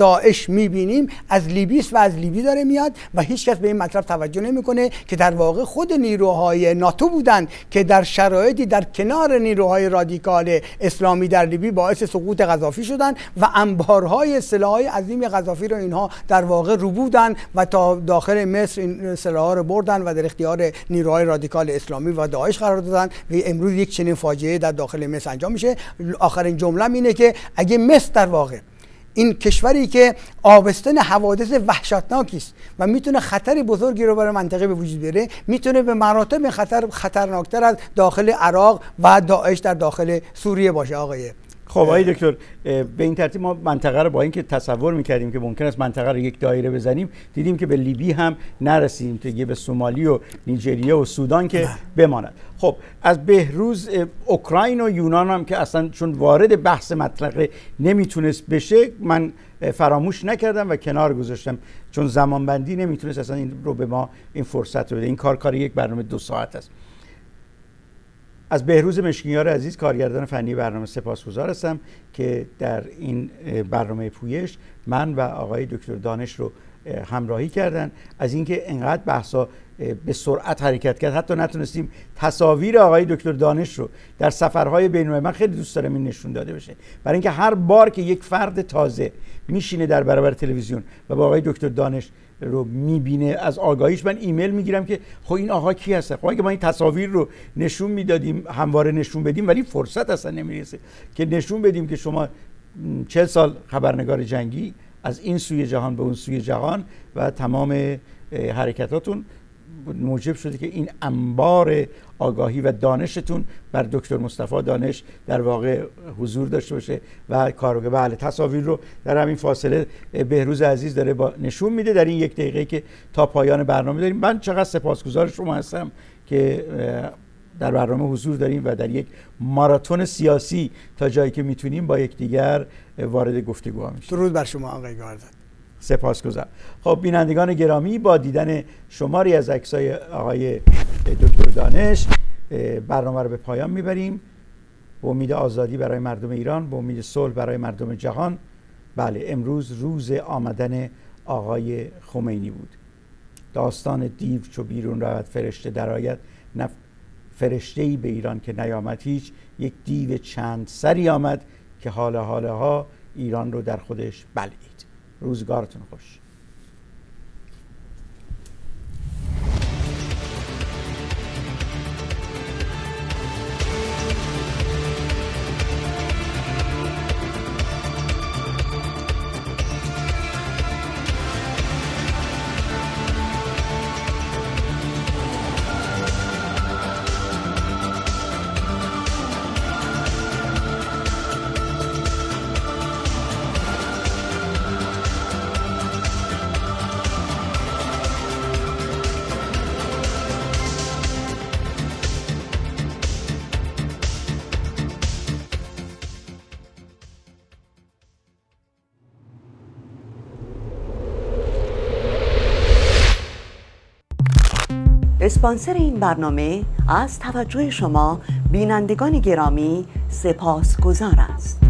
داعش میبینیم از لیبی است و از لیبی داره میاد و هیچ کس به این مطلب توجه نمیکنه که در واقع خود نیروهای ناتو بودن که در شرایطی در کنار نیروهای رادیکال اسلامی در لیبی باعث سقوط قذافی شدن و انبارهای سلاح‌های عظیم قذافی رو اینها در واقع رو بودن و تا داخل مصر این سلاح‌ها رو بردن و در اختیار نیروهای رادیکال اسلامی و داعش قرار دادن و امروز یک چنین فاجعه در داخل مصر انجام میشه. آخرین جمله اینه که اگه مصر در واقع این کشوری که آبستن حوادث وحشتناکی است و میتونه خطر بزرگی رو برای منطقه به وجود بیاره، میتونه به مراتب خطر خطرناکتر از داخل عراق و داعش در داخل سوریه باشه. آقای خب آقای دکتر، به این ترتیب ما منطقه رو با اینکه تصور میکردیم که ممکن است منطقه رو یک دایره بزنیم، دیدیم که به لیبی هم نرسیدیم، دیگه به سومالی و نیجریه و سودان که بماند. خب از بهروز اوکراین و یونان هم که اصلا چون وارد بحث مطلقه نمیتونست بشه من فراموش نکردم و کنار گذاشتم، چون زمانبندی نمیتونست اصلا این رو به ما این فرصت رو بده. این کار کار یک برنامه دو ساعت است. از بهروز مشکینیار عزیز کارگردان فنی برنامه سپاسگزار هستم که در این برنامه پویش من و آقای دکتر دانش رو همراهی کردن. از اینکه انقدر بحثا به سرعت حرکت کرد حتی نتونستیم تصاویر آقای دکتر دانش رو در سفرهای بین‌المللی، من خیلی دوست دارم این نشون داده بشه، برای اینکه هر بار که یک فرد تازه میشینه در برابر تلویزیون و با آقای دکتر دانش رو میبینه از آگاهیش من ایمیل میگیرم که خب این آقا کی هست؟ خب اگه ما این تصاویر رو نشون میدادیم همواره نشون بدیم، ولی فرصت اصلا نمیرسه که نشون بدیم که شما چهل سال خبرنگار جنگی از این سوی جهان به اون سوی جهان و تمام حرکتاتون موجب شده که این انبار آگاهی و دانشتون بر دکتر مصطفی دانش در واقع حضور داشته باشه و کارو. بله، تصاویر رو در همین فاصله بهروز عزیز داره با نشون میده در این یک دقیقه که تا پایان برنامه داریم. من چقدر سپاسگزار شما هستم که در برنامه حضور داریم و در یک ماراتون سیاسی تا جایی که میتونیم با یکدیگر وارد گفتگو میشیم. درود بر شما آقای گاردن. سپاسگزارم. خب بینندگان گرامی، با دیدن شماری از عکسای آقای دکتر دانش برنامه رو به پایان میبریم. به امید آزادی برای مردم ایران، به امید صلح برای مردم جهان. بله، امروز روز آمدن آقای خمینی بود. داستان دیو چو بیرون رود فرشته درآید، نه فرشته‌ای به ایران که نیامد هیچ، یک دیو چند سری آمد که حال حالها ایران رو در خودش بلعید. روزگارتون خوش. اسپانسر این برنامه از توجه شما بینندگان گرامی سپاسگزار است.